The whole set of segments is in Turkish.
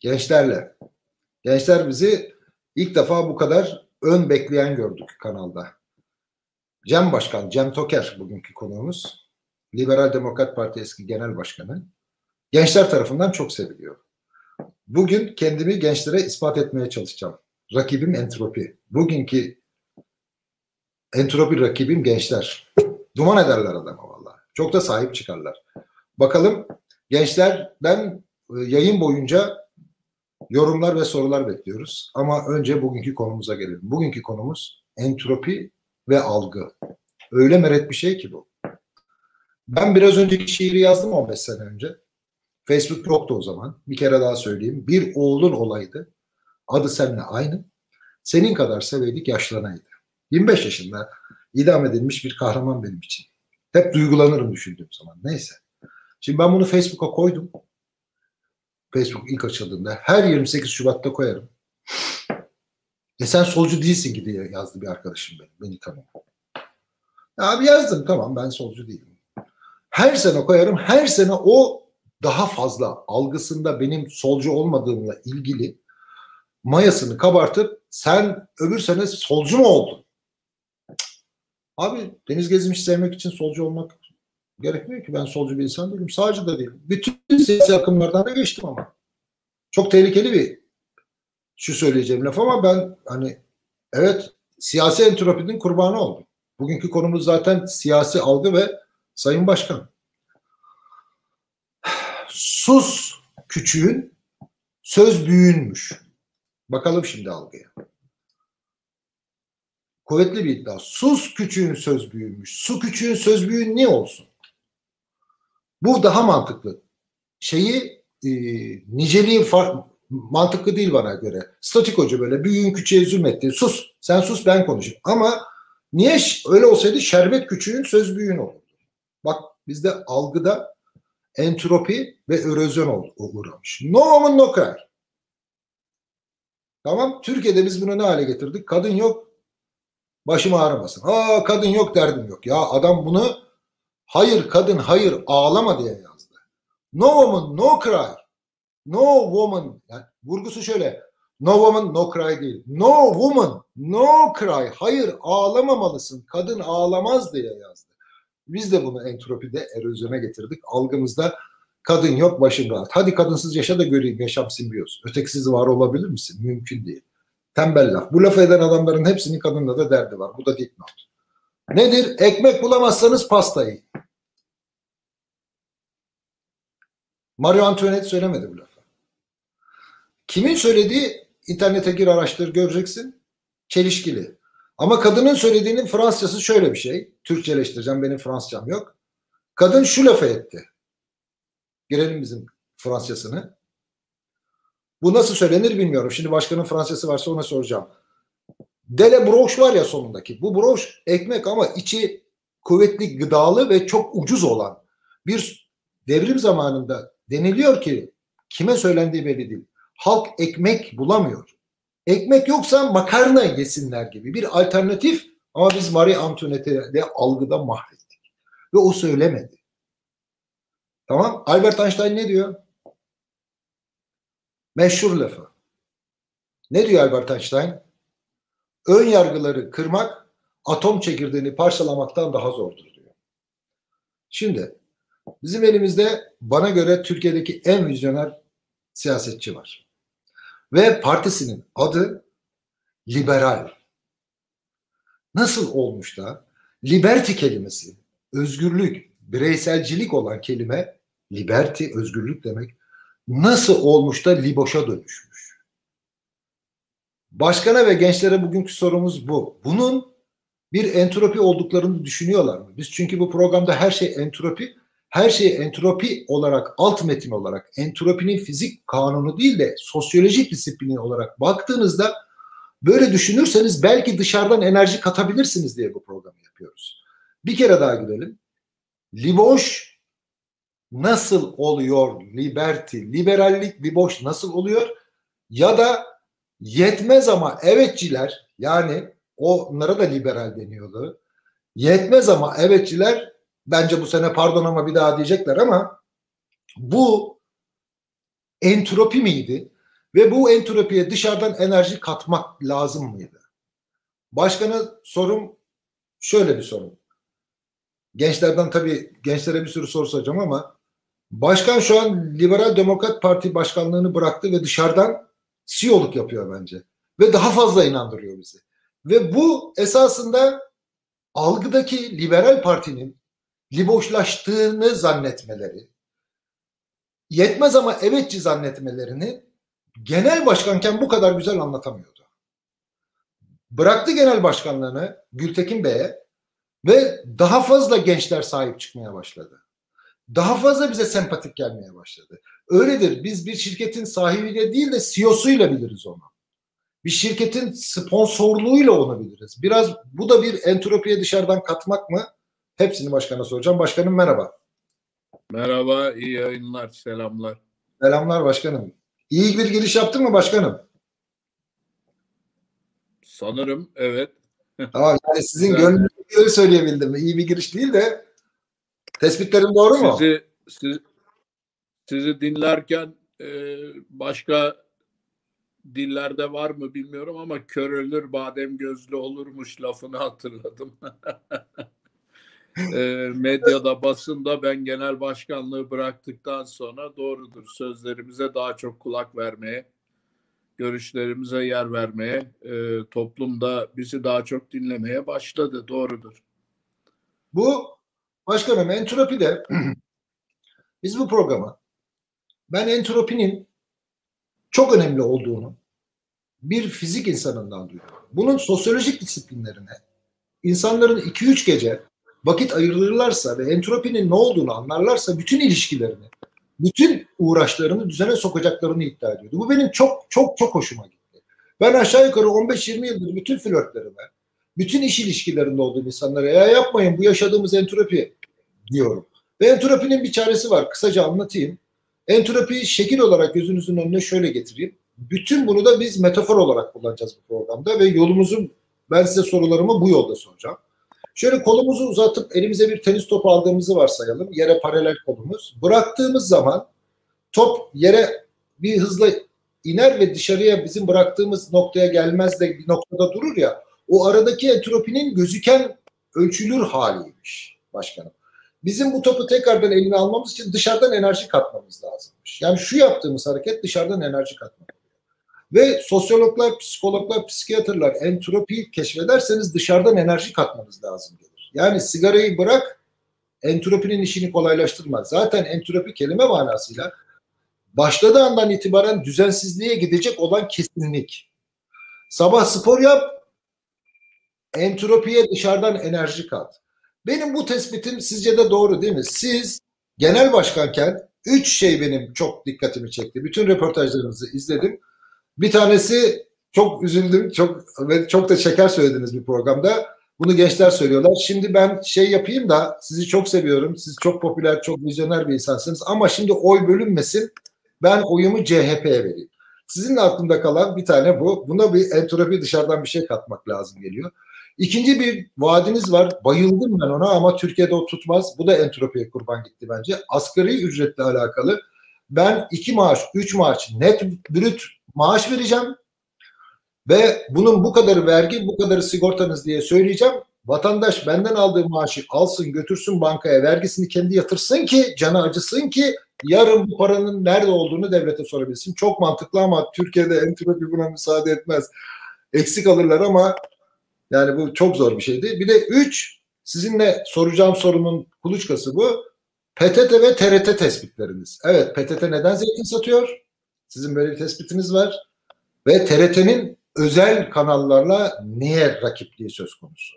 Gençlerle. Gençler bizi ilk defa bu kadar ön bekleyen gördük kanalda. Cem Başkan, Cem Toker bugünkü konuğumuz. Liberal Demokrat Parti eski genel başkanı. Gençler tarafından çok seviliyor. Bugün kendimi gençlere ispat etmeye çalışacağım. Rakibim entropi. Bugünkü entropi rakibim gençler. Duman ederler adamı vallahi. Çok da sahip çıkarlar. Bakalım gençlerden yayın boyunca yorumlar ve sorular bekliyoruz. Ama önce bugünkü konumuza gelelim. Bugünkü konumuz entropi ve algı. Öyle meret bir şey ki bu. Ben biraz önceki şiiri yazdım 15 sene önce. Facebook yoktu o zaman. Bir kere daha söyleyeyim. Bir oğlun olaydı. Adı seninle aynı. Senin kadar seveydik yaşlanaydı. 25 yaşında idam edilmiş bir kahraman benim için. Hep duygulanırım düşündüğüm zaman. Neyse. Şimdi ben bunu Facebook'a koydum. Facebook ilk açıldığında. Her 28 Şubat'ta koyarım. Sen solcu değilsin ki diye yazdı bir arkadaşım benim. Beni tanıyor. Abi yazdım, tamam, ben solcu değilim. Her sene koyarım. Her sene o daha fazla algısında benim solcu olmadığımla ilgili mayasını kabartıp sen öbür sene solcu mu oldun? Abi Deniz Gezmiş'i sevmek için solcu olmak gerekmiyor ki. Ben solcu bir insan değilim. Sağcı da değilim. Bütün siyasi akımlardan da geçtim ama. Çok tehlikeli bir şu söyleyeceğim laf ama ben hani evet siyasi entropinin kurbanı oldum. Bugünkü konumuz zaten siyasi algı ve Sayın Başkan. Sus küçüğün, söz büyüğünmüş. Bakalım şimdi algıya. Kuvvetli bir iddia. Sus küçüğün, söz büyüğünmüş. Su küçüğün, söz büyüğün niye olsun? Bu daha mantıklı. Niceliği mantıklı değil bana göre. Statik hoca böyle büyüğün küçüğe zulmetti. Sus, sen sus, ben konuşayım. Ama niye öyle olsaydı şerbet küçüğün, söz büyüğün olurdu. Bak bizde algıda entropi ve erozyon uğramış. No woman no cry. Tamam, Türkiye'de biz bunu ne hale getirdik? Kadın yok, başım ağrımasın. Kadın yok, derdim yok. Ya adam bunu hayır kadın hayır ağlama diye yazdı. No woman no cry. No woman, yani vurgusu şöyle. No woman no cry değil. No woman no cry. Hayır ağlamamalısın. Kadın ağlamaz diye yazdı. Biz de bunu entropide erozyona getirdik. Algımızda kadın yok, başın rahat. Hadi kadınsız yaşa da göreyim, yaşam simbiyoz. Öteksiz var olabilir misin? Mümkün değil. Tembel laf. Bu lafı eden adamların hepsinin kadınla da derdi var. Bu da dipnot. Nedir? Ekmek bulamazsanız pasta yiyin. Marie Antoinette söylemedi bu lafı. Kimin söylediği internete gir araştır göreceksin. Çelişkili. Ama kadının söylediğinin Fransızcası şöyle bir şey. Türkçeleştireceğim, benim Fransızcam yok. Kadın şu lafı etti. Girelim bizim Fransızcasını. Bu nasıl söylenir bilmiyorum. Şimdi başkanın Fransızcası varsa ona soracağım. Dele broş var ya sonundaki. Bu broş ekmek ama içi kuvvetli, gıdalı ve çok ucuz olan bir devrim zamanında deniliyor ki kime söylendiği belli değil. Halk ekmek bulamıyor. Ekmek yoksa makarna yesinler gibi bir alternatif ama biz Marie Antoinette'de de algıda mahvettik. Ve o söylemedi. Tamam. Albert Einstein ne diyor? Meşhur lafı. Ne diyor Albert Einstein? Ön yargıları kırmak atom çekirdeğini parçalamaktan daha zordur diyor. Şimdi bizim elimizde bana göre Türkiye'deki en vizyoner siyasetçi var. Ve partisinin adı liberal. Nasıl olmuş da liberty kelimesi, özgürlük, bireyselcilik olan kelime, liberty, özgürlük demek, nasıl olmuş da liboşa dönüşmüş? Başkana ve gençlere bugünkü sorumuz bu. Bunun bir entropi olduklarını düşünüyorlar mı? Biz çünkü bu programda her şey entropi, her şeyi entropi olarak, alt metin olarak, entropinin fizik kanunu değil de sosyolojik disiplini olarak baktığınızda böyle düşünürseniz belki dışarıdan enerji katabilirsiniz diye bu programı yapıyoruz. Bir kere daha gidelim. Liboş nasıl oluyor? Liberty, liberallik, liboş nasıl oluyor? Ya da yetmez ama evetçiler, yani onlara da liberal deniyordu. Yetmez ama evetçiler bence bu sene pardon ama bir daha diyecekler ama bu entropi miydi? Ve bu entropiye dışarıdan enerji katmak lazım mıydı? Başkana sorum şöyle bir soru. Gençlerden tabii gençlere bir sürü soru soracağım ama başkan şu an Liberal Demokrat Parti başkanlığını bıraktı ve dışarıdan CEO'luk yapıyor bence. Ve daha fazla inandırıyor bizi. Ve bu esasında algıdaki liberal partinin liboşlaştığını zannetmeleri, yetmez ama evetçi zannetmelerini genel başkanken bu kadar güzel anlatamıyordu. Bıraktı genel başkanlığını Gültekin Bey'e ve daha fazla gençler sahip çıkmaya başladı. Daha fazla bize sempatik gelmeye başladı. Öyledir. Biz bir şirketin sahibiyle değil de CEO'suyla biliriz onu. Bir şirketin sponsorluğuyla onu biliriz. Biraz bu da bir entropiye dışarıdan katmak mı? Hepsini başkana soracağım. Başkanım merhaba. Merhaba, iyi yayınlar, selamlar. Selamlar başkanım. İyi bir giriş yaptın mı başkanım? Sanırım evet. Tamam, yani sizin gönlünüzü söyleyebildim. İyi bir giriş değil de tespitlerim doğru mu? Sizi dinlerken başka dillerde var mı bilmiyorum ama kör ölür badem gözlü olurmuş lafını hatırladım. Medyada, basında ben genel başkanlığı bıraktıktan sonra doğrudur. Sözlerimize daha çok kulak vermeye, görüşlerimize yer vermeye, toplumda bizi daha çok dinlemeye başladı. Doğrudur. Bu başkanım entropide biz bu programa ben entropinin çok önemli olduğunu bir fizik insanından duyuyorum. Bunun sosyolojik disiplinlerine insanların 2-3 gece vakit ayırırlarsa ve entropinin ne olduğunu anlarlarsa bütün ilişkilerini, bütün uğraşlarını düzene sokacaklarını iddia ediyordu. Bu benim çok çok çok hoşuma gitti. Ben aşağı yukarı 15-20 yıldır bütün flörtlerime, bütün iş ilişkilerinde olduğum insanlara ya yapmayın bu yaşadığımız entropi diyorum. Ve entropinin bir çaresi var. Kısaca anlatayım. Entropiyi şekil olarak gözünüzün önüne şöyle getireyim. Bütün bunu da biz metafor olarak kullanacağız bu programda ve ben size sorularımı bu yolda soracağım. Şöyle kolumuzu uzatıp elimize bir tenis topu aldığımızı varsayalım. Yere paralel kolumuz. Bıraktığımız zaman top yere bir hızla iner ve dışarıya bizim bıraktığımız noktaya gelmez de bir noktada durur ya. O aradaki entropinin gözüken ölçülür haliymiş başkanım. Bizim bu topu tekrardan eline almamız için dışarıdan enerji katmamız lazımmış. Yani şu yaptığımız hareket dışarıdan enerji katmak. Ve sosyologlar, psikologlar, psikiyatrlar entropiyi keşfederseniz dışarıdan enerji katmanız lazım gelir. Yani sigarayı bırak, entropinin işini kolaylaştırmaz. Zaten entropi kelime manasıyla başladığı andan itibaren düzensizliğe gidecek olan kesinlik. Sabah spor yap, entropiye dışarıdan enerji kat. Benim bu tespitim sizce de doğru değil mi? Siz genel başkanken 3 şey benim çok dikkatimi çekti. Bütün röportajlarınızı izledim. Bir tanesi çok üzüldüm. Çok da şeker söylediniz bir programda. Bunu gençler söylüyorlar. Şimdi ben yapayım da sizi çok seviyorum. Siz çok popüler, çok vizyoner bir insansınız. Ama şimdi oy bölünmesin. Ben oyumu CHP'ye vereyim. Sizin aklımda kalan bir tane bu. Buna bir entropi dışarıdan bir şey katmak lazım geliyor. İkinci bir vaadiniz var. Bayıldım ben ona ama Türkiye'de o tutmaz. Bu da entropiye kurban gitti bence. Asgari ücretle alakalı. Ben 2 maaş, 3 maaş net brüt maaş vereceğim ve bunun bu kadarı vergi, bu kadarı sigortanız diye söyleyeceğim. Vatandaş benden aldığı maaşı alsın, götürsün bankaya, vergisini kendi yatırsın ki, canı acısın ki yarın bu paranın nerede olduğunu devlete sorabilsin. Çok mantıklı ama Türkiye'de entropi buna müsaade etmez. Eksik alırlar ama yani bu çok zor bir şeydi. Bir de 3, sizinle soracağım sorunun kuluçkası bu. PTT ve TRT tespitleriniz. Evet, PTT neden zeytin satıyor? Sizin böyle bir tespitiniz var. Ve TRT'nin özel kanallarla niye rakipliği söz konusu?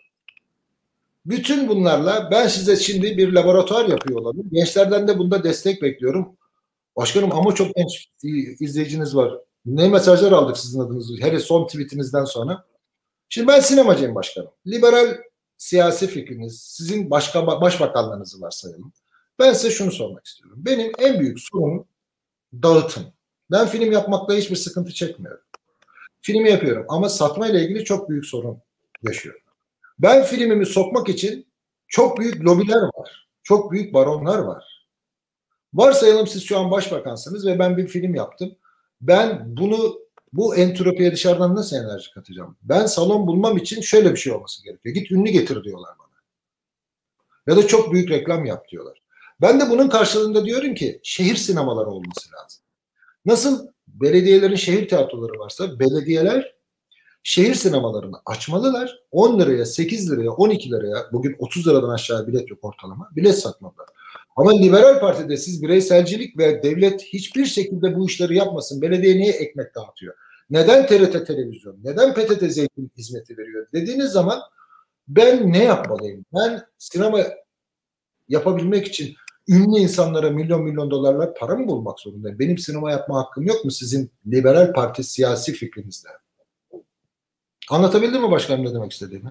Bütün bunlarla ben size şimdi bir laboratuvar yapıyor olabilirim. Gençlerden de bunda destek bekliyorum. Başkanım ama çok genç izleyiciniz var. Ne mesajlar aldık sizin adınızı? Hele son tweetinizden sonra. Şimdi ben sinemacıyım başkanım. Liberal siyasi fikriniz, sizin başbakanlığınızı varsayalım. Ben size şunu sormak istiyorum. Benim en büyük sorunum dağıtım. Ben film yapmakla hiçbir sıkıntı çekmiyorum. Filmi yapıyorum ama satma ile ilgili çok büyük sorun yaşıyorum. Ben filmimi sokmak için çok büyük lobiler var. Çok büyük baronlar var. Varsayalım siz şu an başbakansınız ve ben bir film yaptım. Ben bu entropiye dışarıdan nasıl enerji katacağım? Ben salon bulmam için şöyle bir şey olması gerekiyor. Git ünlü getir diyorlar bana. Ya da çok büyük reklam yap diyorlar. Ben de bunun karşılığında diyorum ki şehir sinemaları olması lazım. Nasıl belediyelerin şehir tiyatroları varsa belediyeler şehir sinemalarını açmalılar. 10 liraya, 8 liraya, 12 liraya, bugün 30 liradan aşağı bilet yok ortalama, bilet satmalılar. Ama Liberal Parti'de siz bireyselcilik ve devlet hiçbir şekilde bu işleri yapmasın. Belediye niye ekmek dağıtıyor? Neden TRT televizyon? Neden PTT zeytin hizmeti veriyor? Dediğiniz zaman ben ne yapmalıyım? Ben sinema yapabilmek için ünlü insanlara milyon milyon dolarlar para mı bulmak zorundayım? Benim sinema yapma hakkım yok mu sizin Liberal Parti siyasi fikrinizde? Anlatabildim mi başkanım ne demek istediğimi?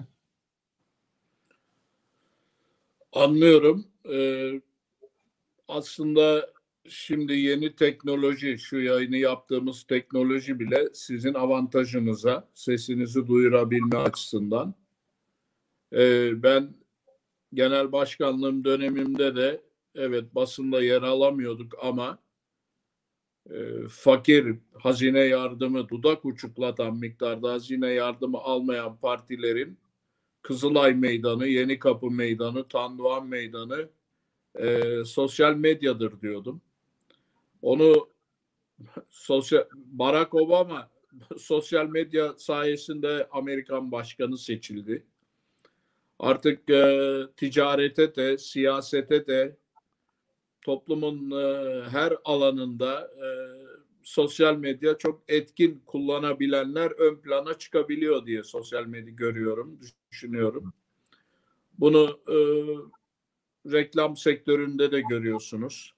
Anlıyorum. Aslında şimdi yeni teknoloji, şu yayını yaptığımız teknoloji bile sizin avantajınıza, sesinizi duyurabilme açısından. Ben genel başkanlığım dönemimde de evet basında yer alamıyorduk ama fakir, hazine yardımı, dudak uçuklatan miktarda hazine yardımı almayan partilerin Kızılay Meydanı, Yenikapı Meydanı, Tandoğan Meydanı sosyal medyadır diyordum. Onu Barack Obama sosyal medya sayesinde Amerikan başkanı seçildi. Artık ticarete de, siyasete de, toplumun her alanında sosyal medya çok etkin kullanabilenler ön plana çıkabiliyor diye sosyal medya görüyorum, düşünüyorum. Bunu reklam sektöründe de görüyorsunuz.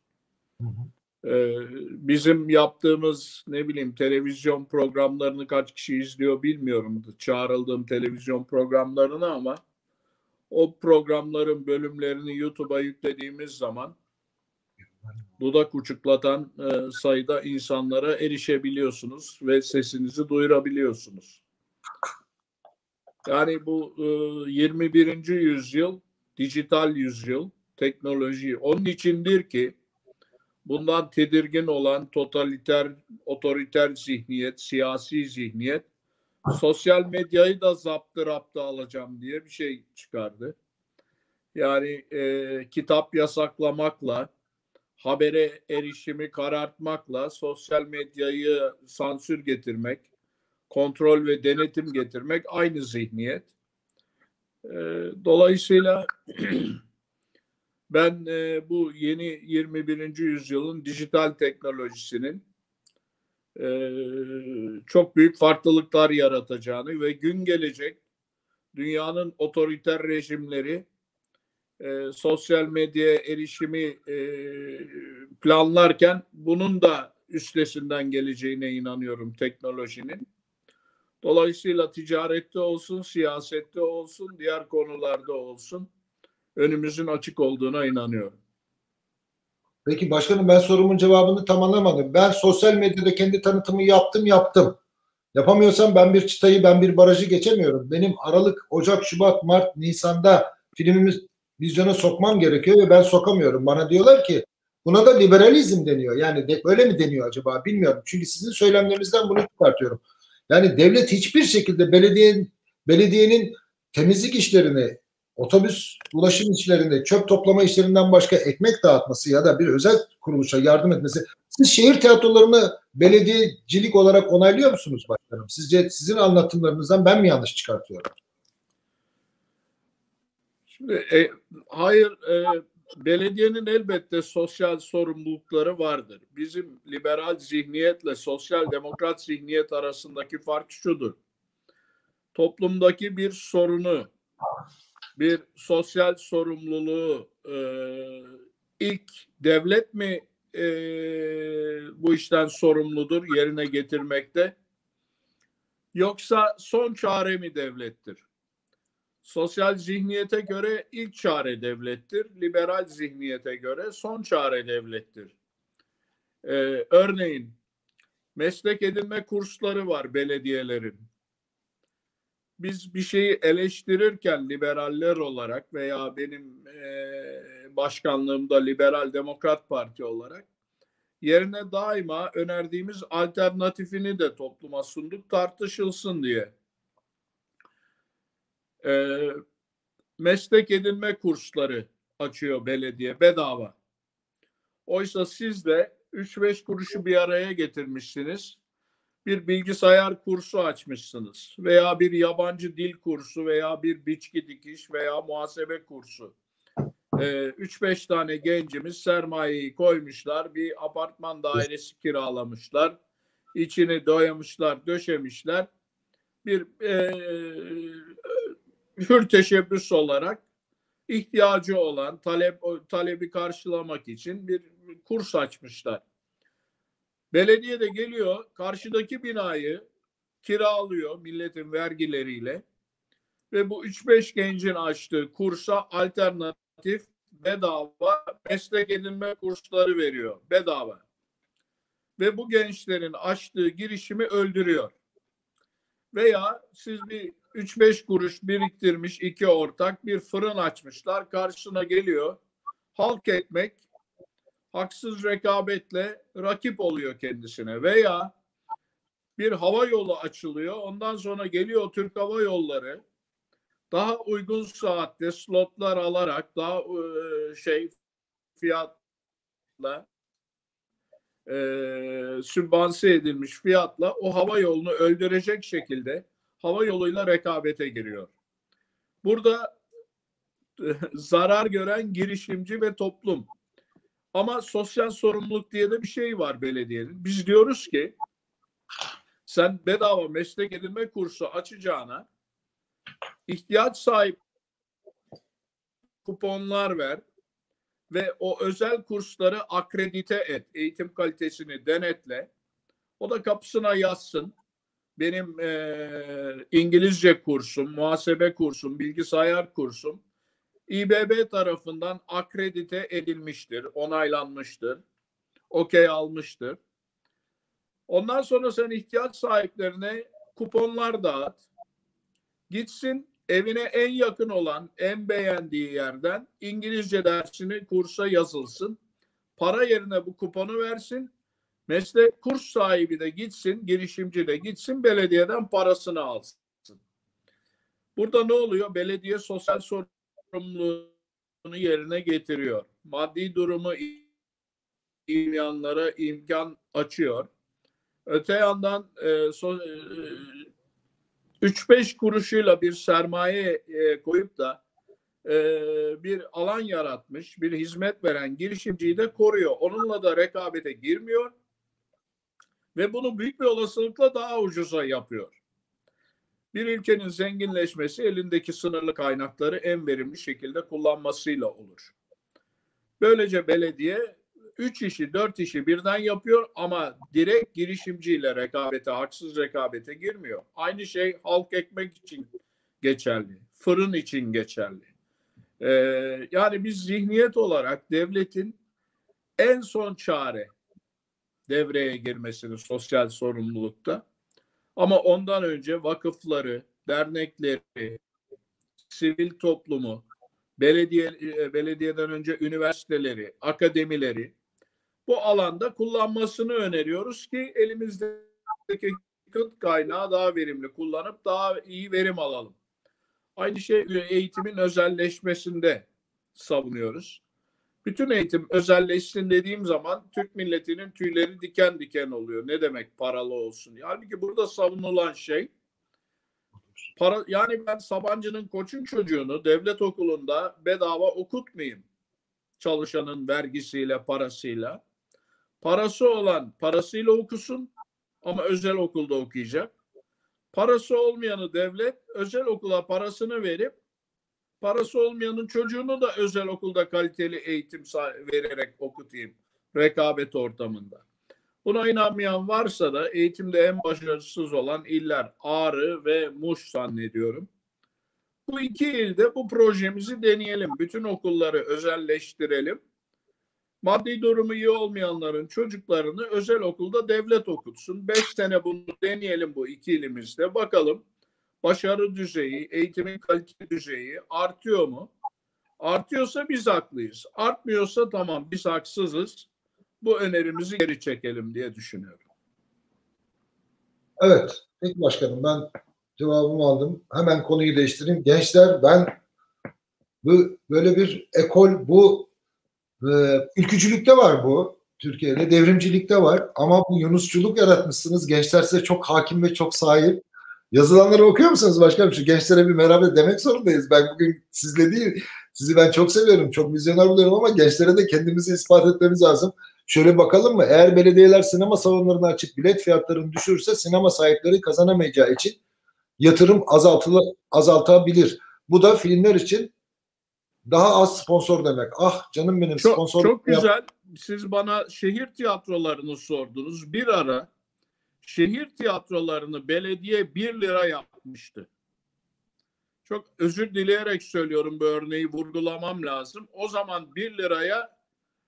Bizim yaptığımız ne bileyim televizyon programlarını kaç kişi izliyor bilmiyorum. Çağrıldığım televizyon programlarını ama o programların bölümlerini YouTube'a yüklediğimiz zaman dudak uçuklatan sayıda insanlara erişebiliyorsunuz ve sesinizi duyurabiliyorsunuz. Yani bu 21. yüzyıl, dijital yüzyıl, teknoloji. Onun içindir ki bundan tedirgin olan totaliter, otoriter zihniyet, siyasi zihniyet, sosyal medyayı da zaptı alacağım diye bir şey çıkardı. Yani kitap yasaklamakla, habere erişimi karartmakla sosyal medyayı sansür getirmek, kontrol ve denetim getirmek aynı zihniyet. Dolayısıyla ben bu yeni 21. yüzyılın dijital teknolojisinin çok büyük farklılıklar yaratacağını ve gün gelecek dünyanın otoriter rejimleri sosyal medyaya erişimi planlarken bunun da üstesinden geleceğine inanıyorum teknolojinin. Dolayısıyla ticarette olsun, siyasette olsun, diğer konularda olsun önümüzün açık olduğuna inanıyorum. Peki başkanım ben sorumun cevabını tam anlamadım. Ben sosyal medyada kendi tanıtımı yaptım. Yapamıyorsam ben bir barajı geçemiyorum. Benim Aralık, Ocak, Şubat, Mart, Nisan'da filmimi vizyona sokmam gerekiyor ve ben sokamıyorum. Bana diyorlar ki buna da liberalizm deniyor. Yani öyle mi deniyor acaba bilmiyorum. Çünkü sizin söylemlerinizden bunu çıkartıyorum. Yani devlet hiçbir şekilde belediyenin temizlik işlerini, otobüs ulaşım işlerini, çöp toplama işlerinden başka ekmek dağıtması ya da bir özel kuruluşa yardım etmesi. Siz şehir tiyatrolarını belediyecilik olarak onaylıyor musunuz başkanım? Sizce sizin anlatımlarınızdan ben mi yanlış çıkartıyorum? Şimdi hayır, belediyenin elbette sosyal sorumlulukları vardır. Bizim liberal zihniyetle sosyal demokrat zihniyet arasındaki fark şudur. Toplumdaki bir sorunu, bir sosyal sorumluluğu ilk devlet mi bu işten sorumludur yerine getirmekte? Yoksa son çare mi devlettir? Sosyal zihniyete göre ilk çare devlettir. Liberal zihniyete göre son çare devlettir. Örneğin meslek edinme kursları var belediyelerin. Biz bir şeyi eleştirirken liberaller olarak veya benim başkanlığımda Liberal Demokrat Parti olarak yerine daima önerdiğimiz alternatifini de topluma sunduk, tartışılsın diye. Meslek edinme kursları açıyor belediye bedava. Oysa siz de 3-5 kuruşu bir araya getirmişsiniz. Bir bilgisayar kursu açmışsınız veya bir yabancı dil kursu veya bir biçki dikiş veya muhasebe kursu. 3-5 tane gencimiz sermayeyi koymuşlar, bir apartman dairesi kiralamışlar, içini doyamışlar, döşemişler. Bir hür teşebbüs olarak ihtiyacı olan talebi karşılamak için bir kurs açmışlar. Belediye de geliyor, karşıdaki binayı kiralıyor milletin vergileriyle ve bu 3-5 gencin açtığı kursa alternatif bedava meslek edinme kursları veriyor. Bedava. Ve bu gençlerin açtığı girişimi öldürüyor. Veya siz bir 3-5 kuruş biriktirmiş iki ortak bir fırın açmışlar. Karşısına geliyor halk ekmek haksız rekabetle rakip oluyor kendisine. Veya bir hava yolu açılıyor. Ondan sonra geliyor Türk Hava Yolları daha uygun saatte slotlar alarak daha fiyatla sübvanse edilmiş fiyatla o hava yolunu öldürecek şekilde hava yoluyla rekabete giriyor. Burada zarar gören girişimci ve toplum. Ama sosyal sorumluluk diye de bir şey var belediyenin. Biz diyoruz ki sen bedava meslek edinme kursu açacağına ihtiyaç sahibi kuponlar ver ve o özel kursları akredite et. Eğitim kalitesini denetle. O da kapısına yazsın. Benim İngilizce kursum, muhasebe kursum, bilgisayar kursum İBB tarafından akredite edilmiştir, onaylanmıştır, okey almıştır. Ondan sonra sen ihtiyaç sahiplerine kuponlar dağıt. Gitsin evine en yakın olan, en beğendiği yerden İngilizce dersini kursa yazılsın. Para yerine bu kuponu versin. Meslek kurs sahibi de gitsin, girişimci de gitsin belediyeden parasını alsın. Burada ne oluyor? Belediye sosyal sorumluluğunu yerine getiriyor. Maddi durumu imkanlara imkan açıyor. Öte yandan 3-5 kuruşuyla bir sermaye koyup da bir alan yaratmış, bir hizmet veren girişimciyi de koruyor. Onunla da rekabete girmiyor ve bunu büyük bir olasılıkla daha ucuza yapıyor. Bir ülkenin zenginleşmesi elindeki sınırlı kaynakları en verimli şekilde kullanmasıyla olur. Böylece belediye 3 işi 4 işi birden yapıyor ama direkt girişimciyle rekabete, haksız rekabete girmiyor. Aynı şey halk ekmek için geçerli, fırın için geçerli. Yani biz zihniyet olarak devletin en son çare devreye girmesini sosyal sorumlulukta ama ondan önce vakıfları, dernekleri, sivil toplumu, belediyeden önce üniversiteleri, akademileri bu alanda kullanmasını öneriyoruz ki elimizdeki kıt kaynağı daha verimli kullanıp daha iyi verim alalım. Aynı şey eğitimin özelleşmesinde savunuyoruz. Bütün eğitim özelleşsin dediğim zaman Türk milletinin tüyleri diken diken oluyor. Ne demek paralı olsun? Halbuki burada savunulan şey yani ben Sabancı'nın Koç'un çocuğunu devlet okulunda bedava okutmayayım. Çalışanın vergisiyle, parasıyla. Parası olan parasıyla okusun ama özel okulda okuyacak. Parası olmayanı devlet özel okula parasını verip parası olmayanın çocuğunu da özel okulda kaliteli eğitim vererek okutayım rekabet ortamında. Buna inanmayan varsa da eğitimde en başarısız olan iller Ağrı ve Muş zannediyorum. Bu iki ilde bu projemizi deneyelim. Bütün okulları özelleştirelim. Maddi durumu iyi olmayanların çocuklarını özel okulda devlet okutsun. 5 sene bunu deneyelim bu iki ilimizde. Bakalım başarı düzeyi, eğitimin kalite düzeyi artıyor mu? Artıyorsa biz haklıyız. Artmıyorsa tamam biz haksızız. bu önerimizi geri çekelim diye düşünüyorum. Evet. Peki başkanım, ben cevabımı aldım. Hemen konuyu değiştireyim. Gençler, ben böyle bir ekol, bu ülkücülükte var bu. Türkiye'de devrimcilikte var ama bu Yunusçuluk yaratmışsınız. Gençler size çok hakim ve çok sahip. Yazılanları okuyor musunuz başkanım? Şu gençlere bir merhaba demek zorundayız. Ben bugün sizle değil, sizi ben çok seviyorum, çok vizyoner buluyorum ama gençlere de kendimizi ispat etmemiz lazım. Şöyle bakalım mı? Eğer belediyeler sinema salonlarını açıp bilet fiyatlarını düşürürse sinema sahipleri kazanamayacağı için yatırım azaltabilir. Bu da filmler için daha az sponsor demek. Ah canım benim, sponsor. Çok güzel. Siz bana şehir tiyatrolarını sordunuz. Bir ara şehir tiyatrolarını belediye 1 lira yapmıştı. Çok özür dileyerek söylüyorum, bu örneği vurgulamam lazım. O zaman 1 liraya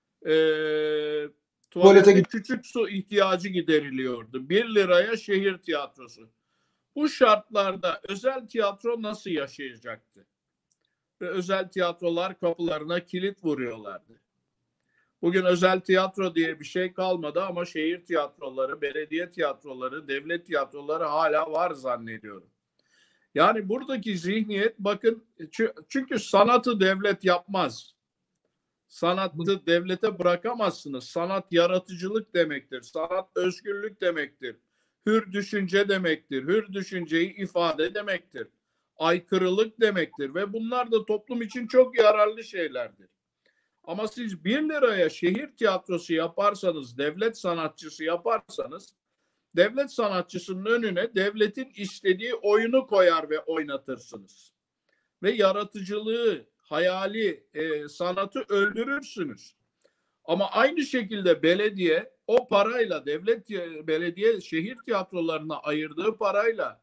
tuvalete küçük su ihtiyacı gideriliyordu. 1 liraya şehir tiyatrosu. Bu şartlarda özel tiyatro nasıl yaşayacaktı? Ve özel tiyatrolar kapılarına kilit vuruyorlardı. Bugün özel tiyatro diye bir şey kalmadı ama şehir tiyatroları, belediye tiyatroları, devlet tiyatroları hala var zannediyorum. Yani buradaki zihniyet, bakın, çünkü sanatı devlet yapmaz. Sanatı devlete bırakamazsınız. Sanat yaratıcılık demektir. Sanat özgürlük demektir. Hür düşünce demektir. Hür düşünceyi ifade demektir. Aykırılık demektir ve bunlar da toplum için çok yararlı şeylerdir. Ama siz 1 liraya şehir tiyatrosu yaparsanız, devlet sanatçısı yaparsanız, devlet sanatçısının önüne devletin istediği oyunu koyar ve oynatırsınız. Ve yaratıcılığı, hayali, sanatı öldürürsünüz. Ama aynı şekilde belediye o parayla, belediye şehir tiyatrolarına ayırdığı parayla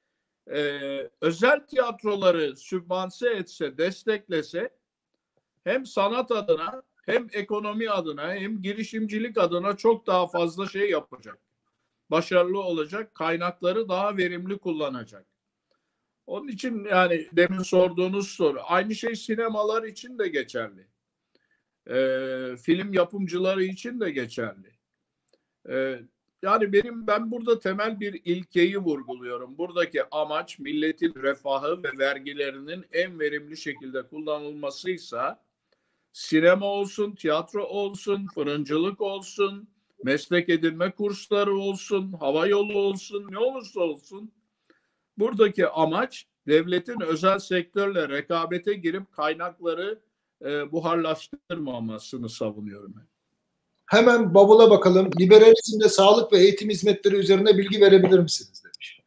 özel tiyatroları sübvanse etse, desteklese, hem sanat adına, hem ekonomi adına, hem girişimcilik adına çok daha fazla şey yapacak. Başarılı olacak, kaynakları daha verimli kullanacak. Onun için yani demin sorduğunuz soru, aynı şey sinemalar için de geçerli. Film yapımcıları için de geçerli. Yani ben burada temel bir ilkeyi vurguluyorum. Buradaki amaç milletin refahı ve vergilerinin en verimli şekilde kullanılmasıysa, sinema olsun, tiyatro olsun, fırıncılık olsun, meslek edinme kursları olsun, havayolu olsun, ne olursa olsun, buradaki amaç devletin özel sektörle rekabete girip kaynakları buharlaştırmamasını savunuyorum. Hemen bavula bakalım. Liberalizmde sağlık ve eğitim hizmetleri üzerine bilgi verebilir misiniz demiş.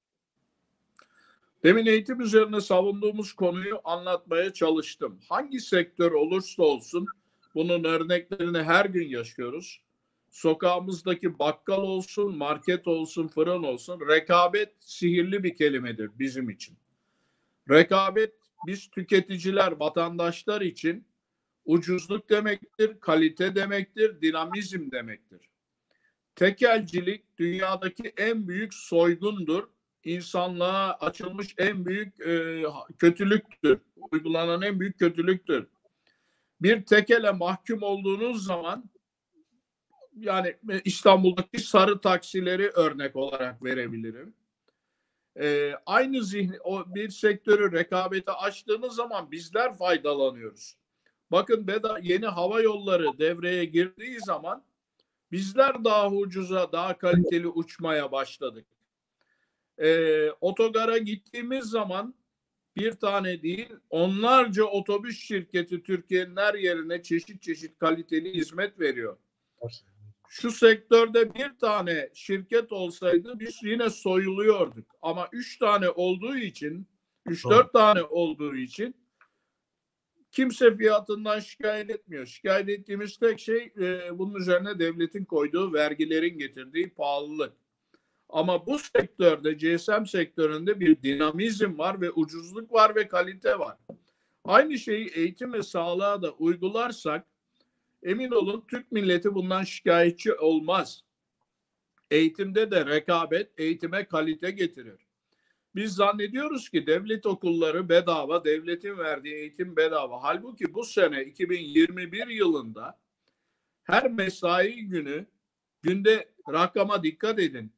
Demin eğitim üzerine savunduğumuz konuyu anlatmaya çalıştım. Hangi sektör olursa olsun bunun örneklerini her gün yaşıyoruz. Sokağımızdaki bakkal olsun, market olsun, fırın olsun, rekabet sihirli bir kelimedir bizim için. Rekabet, biz tüketiciler, vatandaşlar için ucuzluk demektir, kalite demektir, dinamizm demektir. Tekelcilik dünyadaki en büyük soygundur. İnsanlığa açılmış en büyük kötülüktür. Uygulanan en büyük kötülüktür. Bir tekele mahkum olduğunuz zaman, yani İstanbul'daki sarı taksileri örnek olarak verebilirim. Aynı bir sektörü rekabete açtığınız zaman bizler faydalanıyoruz. Bakın, yeni hava yolları devreye girdiği zaman bizler daha ucuza, daha kaliteli uçmaya başladık. Otogara gittiğimiz zaman bir tane değil, onlarca otobüs şirketi Türkiye'nin her yerine çeşit çeşit kaliteli hizmet veriyor. Şu sektörde bir tane şirket olsaydı biz yine soyuluyorduk. Ama 3 tane olduğu için, 3-4 tane olduğu için kimse fiyatından şikayet etmiyor. Şikayet ettiğimiz tek şey bunun üzerine devletin koyduğu vergilerin getirdiği pahalılık. Ama bu sektörde, GSM sektöründe bir dinamizm var ve ucuzluk var ve kalite var. Aynı şeyi eğitim ve sağlığa da uygularsak, emin olun Türk milleti bundan şikayetçi olmaz. Eğitimde de rekabet, eğitime kalite getirir. Biz zannediyoruz ki devlet okulları bedava, devletin verdiği eğitim bedava. Halbuki bu sene 2021 yılında her mesai günü, günde rakama dikkat edin,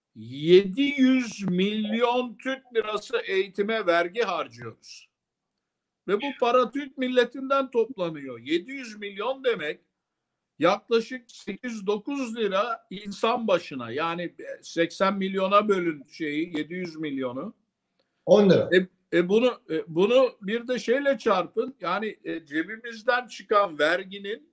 700 milyon Türk lirası eğitime vergi harcıyoruz. Ve bu para Türk milletinden toplanıyor. 700 milyon demek yaklaşık 8-9 lira insan başına. Yani 80 milyona bölün 700 milyonu. 10 lira. Bunu bir de şeyle çarpın. Yani cebimizden çıkan verginin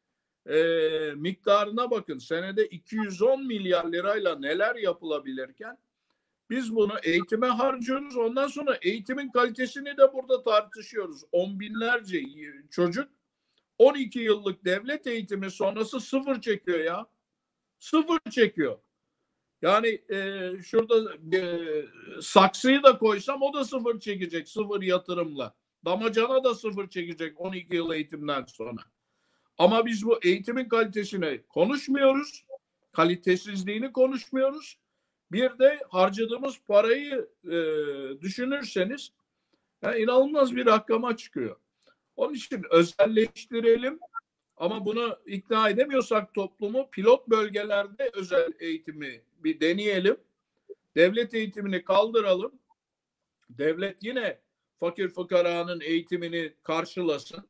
miktarına bakın. Senede 210 milyar lirayla neler yapılabilirken biz bunu eğitime harcıyoruz. Ondan sonra eğitimin kalitesini de burada tartışıyoruz. On binlerce çocuk 12 yıllık devlet eğitimi sonrası sıfır çekiyor ya. Sıfır çekiyor. Yani şurada saksıyı da koysam o da sıfır çekecek. Sıfır yatırımla. Damacana da sıfır çekecek 12 yıl eğitimden sonra. Ama biz bu eğitimin kalitesini konuşmuyoruz. Kalitesizliğini konuşmuyoruz. Bir de harcadığımız parayı düşünürseniz inanılmaz bir rakama çıkıyor. Onun için özelleştirelim ama bunu ikna edemiyorsak toplumu pilot bölgelerde özel eğitimi bir deneyelim. Devlet eğitimini kaldıralım. Devlet yine fakir fukaranın eğitimini karşılasın.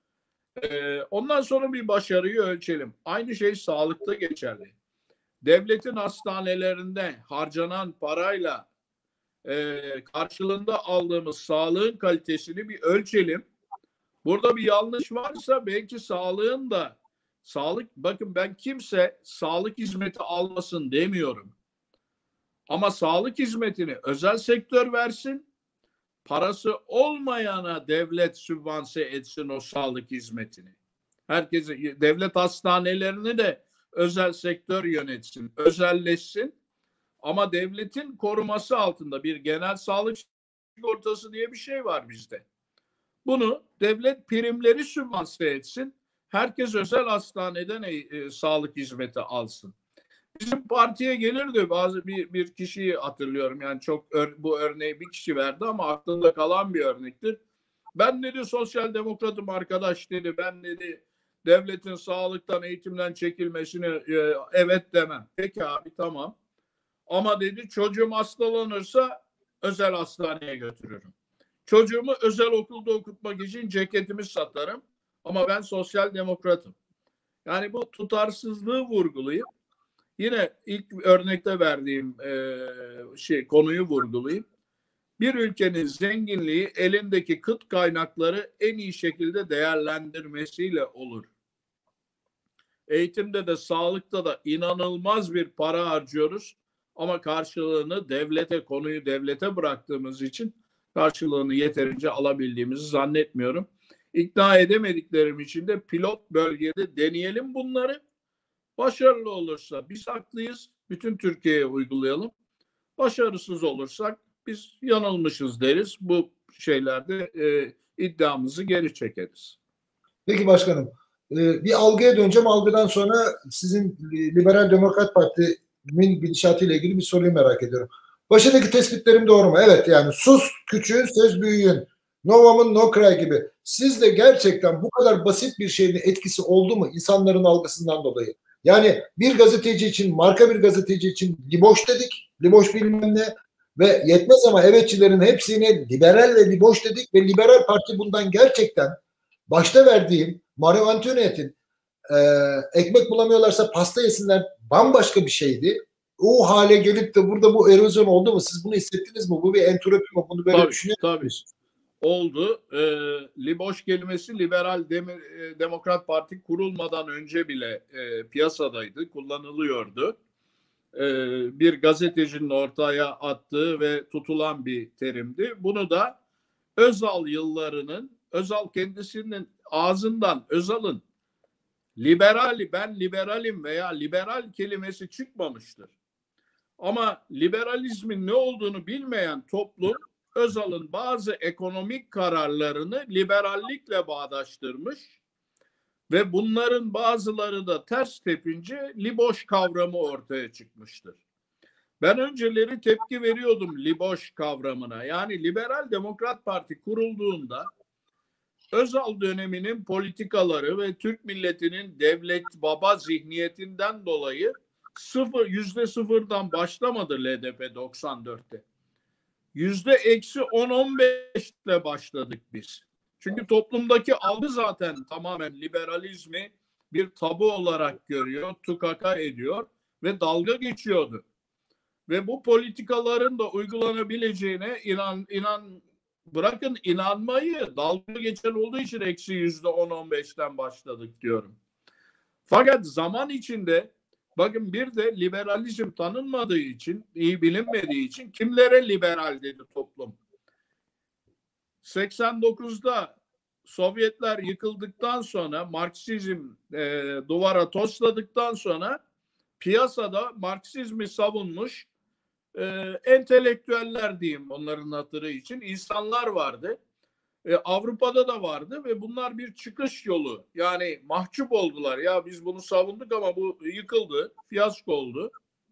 Ondan sonra bir başarıyı ölçelim. Aynı şey sağlıkta geçerli. Devletin hastanelerinde harcanan parayla karşılığında aldığımız sağlığın kalitesini bir ölçelim. Burada bir yanlış varsa belki sağlığın da bakın ben kimse sağlık hizmeti almasın demiyorum. Ama sağlık hizmetini özel sektör versin. Parası olmayana devlet sübvanse etsin o sağlık hizmetini. Herkese, devlet hastanelerini de özel sektör yönetsin, özelleşsin. Ama devletin koruması altında bir genel sağlık sigortası diye bir şey var bizde. Bunu devlet primleri sübvanse etsin. Herkes özel hastaneden sağlık hizmeti alsın. Bizim partiye gelirdi bir kişiyi hatırlıyorum. Yani bu örneği bir kişi verdi ama aklımda kalan bir örnektir. Ben dedi sosyal demokratım arkadaş dedi. Ben dedi devletin sağlıktan eğitimden çekilmesine evet demem. Peki abi tamam. Ama dedi çocuğum hastalanırsa özel hastaneye götürürüm. Çocuğumu özel okulda okutmak için ceketimi satarım. Ama ben sosyal demokratım. Yani bu tutarsızlığı vurgulayıp yine ilk örnekte verdiğim konuyu vurgulayayım. Bir ülkenin zenginliği elindeki kıt kaynakları en iyi şekilde değerlendirmesiyle olur. Eğitimde de sağlıkta da inanılmaz bir para harcıyoruz ama karşılığını konuyu devlete bıraktığımız için karşılığını yeterince alabildiğimizi zannetmiyorum. İkna edemediklerim için de pilot bölgede deneyelim bunları. Başarılı olursa biz haklıyız. Bütün Türkiye'ye uygulayalım. Başarısız olursak biz yanılmışız deriz. Bu şeylerde iddiamızı geri çekeriz. Peki başkanım. Bir algıya döneceğim. Algıdan sonra sizin Liberal Demokrat Parti'nin gidişatıyla ilgili bir soruyu merak ediyorum. Başındaki tespitlerim doğru mu? Evet, yani sus küçüğün söz büyüğün. No woman no cry gibi. Sizde gerçekten bu kadar basit bir şeyin etkisi oldu mu insanların algısından dolayı? Yani bir gazeteci için, marka bir gazeteci için liboş dedik. Liboş bilmem ne. Ve yetmez ama evetçilerin hepsine liberal ve liboş dedik. Ve Liberal Parti bundan gerçekten başta verdiğim Mario Antoinette'in ekmek bulamıyorlarsa pasta yesinler bambaşka bir şeydi. O hale gelip de burada bu erozyon oldu mu? Siz bunu hissettiniz mi? Bu bir entropi mi? Bunu böyle düşünüyor musunuz? Oldu. Liboş kelimesi Liberal Demokrat Parti kurulmadan önce bile piyasadaydı, kullanılıyordu. Bir gazetecinin ortaya attığı ve tutulan bir terimdi. Bunu da Özal Özal kendisinin ağzından, Özal'ın ben liberalim veya liberal kelimesi çıkmamıştır. Ama liberalizmin ne olduğunu bilmeyen toplum Özal'ın bazı ekonomik kararlarını liberallikle bağdaştırmış ve bunların bazıları da ters tepince liboş kavramı ortaya çıkmıştır. Ben önceleri tepki veriyordum liboş kavramına. Yani Liberal Demokrat Parti kurulduğunda Özal döneminin politikaları ve Türk milletinin devlet baba zihniyetinden dolayı %0'dan başlamadı LDP 94'te. %-10-15'le başladık biz. Çünkü toplumdaki algı zaten tamamen liberalizmi bir tabu olarak görüyor, tukaka ediyor ve dalga geçiyordu. Ve bu politikaların da uygulanabileceğine bırakın inanmayı, dalga geçen olduğu için %-10-15'ten başladık diyorum. Fakat zaman içinde bakın bir de liberalizm tanınmadığı için, iyi bilinmediği için kimlere liberal dedi toplum? 89'da Sovyetler yıkıldıktan sonra Marksizm duvara tosladıktan sonra piyasada Marksizmi savunmuş entelektüeller diyeyim onların hatırı için insanlar vardı. Avrupa'da da vardı ve bunlar bir çıkış yolu. Yani mahcup oldular. Ya biz bunu savunduk ama bu yıkıldı. Fiyasko oldu.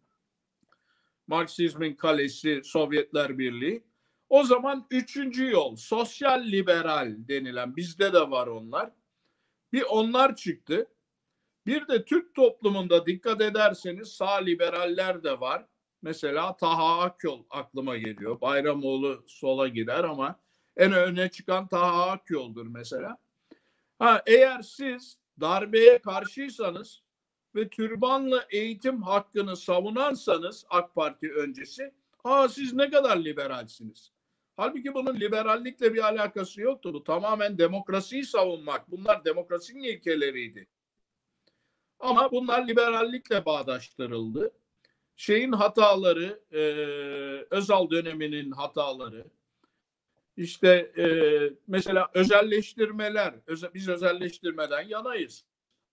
Marksizmin kalesi Sovyetler Birliği. O zaman üçüncü yol sosyal liberal denilen bizde de var onlar. Bir onlar çıktı. Bir de Türk toplumunda dikkat ederseniz sağ liberaller de var. Mesela Taha Akyol aklıma geliyor. Bayramoğlu sola girer ama en öne çıkan Taha Akyol'dur mesela. Eğer siz darbeye karşıysanız ve türbanla eğitim hakkını savunansanız AK Parti öncesi, siz ne kadar liberalsiniz. Halbuki bunun liberallikle bir alakası yoktu. Bu tamamen demokrasiyi savunmak. Bunlar demokrasinin ilkeleriydi. Ama bunlar liberallikle bağdaştırıldı. Şeyin hataları, Özal döneminin hataları, İşte mesela özelleştirmeler, biz özelleştirmeden yanayız.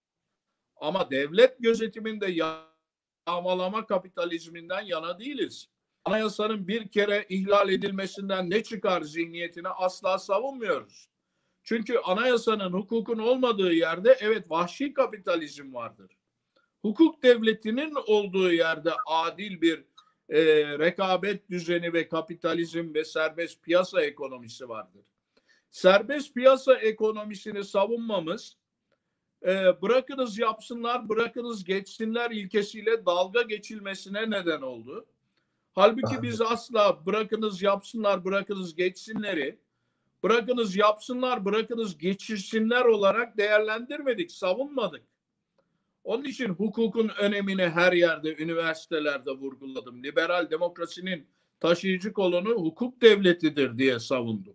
Ama devlet gözetiminde yağmalama kapitalizminden yana değiliz. Anayasanın bir kere ihlal edilmesinden ne çıkar zihniyetini asla savunmuyoruz. Çünkü anayasanın, hukukun olmadığı yerde evet vahşi kapitalizm vardır. Hukuk devletinin olduğu yerde adil bir rekabet düzeni ve kapitalizm ve serbest piyasa ekonomisi vardır. Serbest piyasa ekonomisini savunmamız bırakınız yapsınlar, bırakınız geçsinler ilkesiyle dalga geçilmesine neden oldu. Halbuki biz asla bırakınız yapsınlar, bırakınız geçsinleri, bırakınız yapsınlar, bırakınız geçirsinler olarak değerlendirmedik, savunmadık. Onun için hukukun önemini her yerde, üniversitelerde vurguladım. Liberal demokrasinin taşıyıcı kolonu hukuk devletidir diye savundum.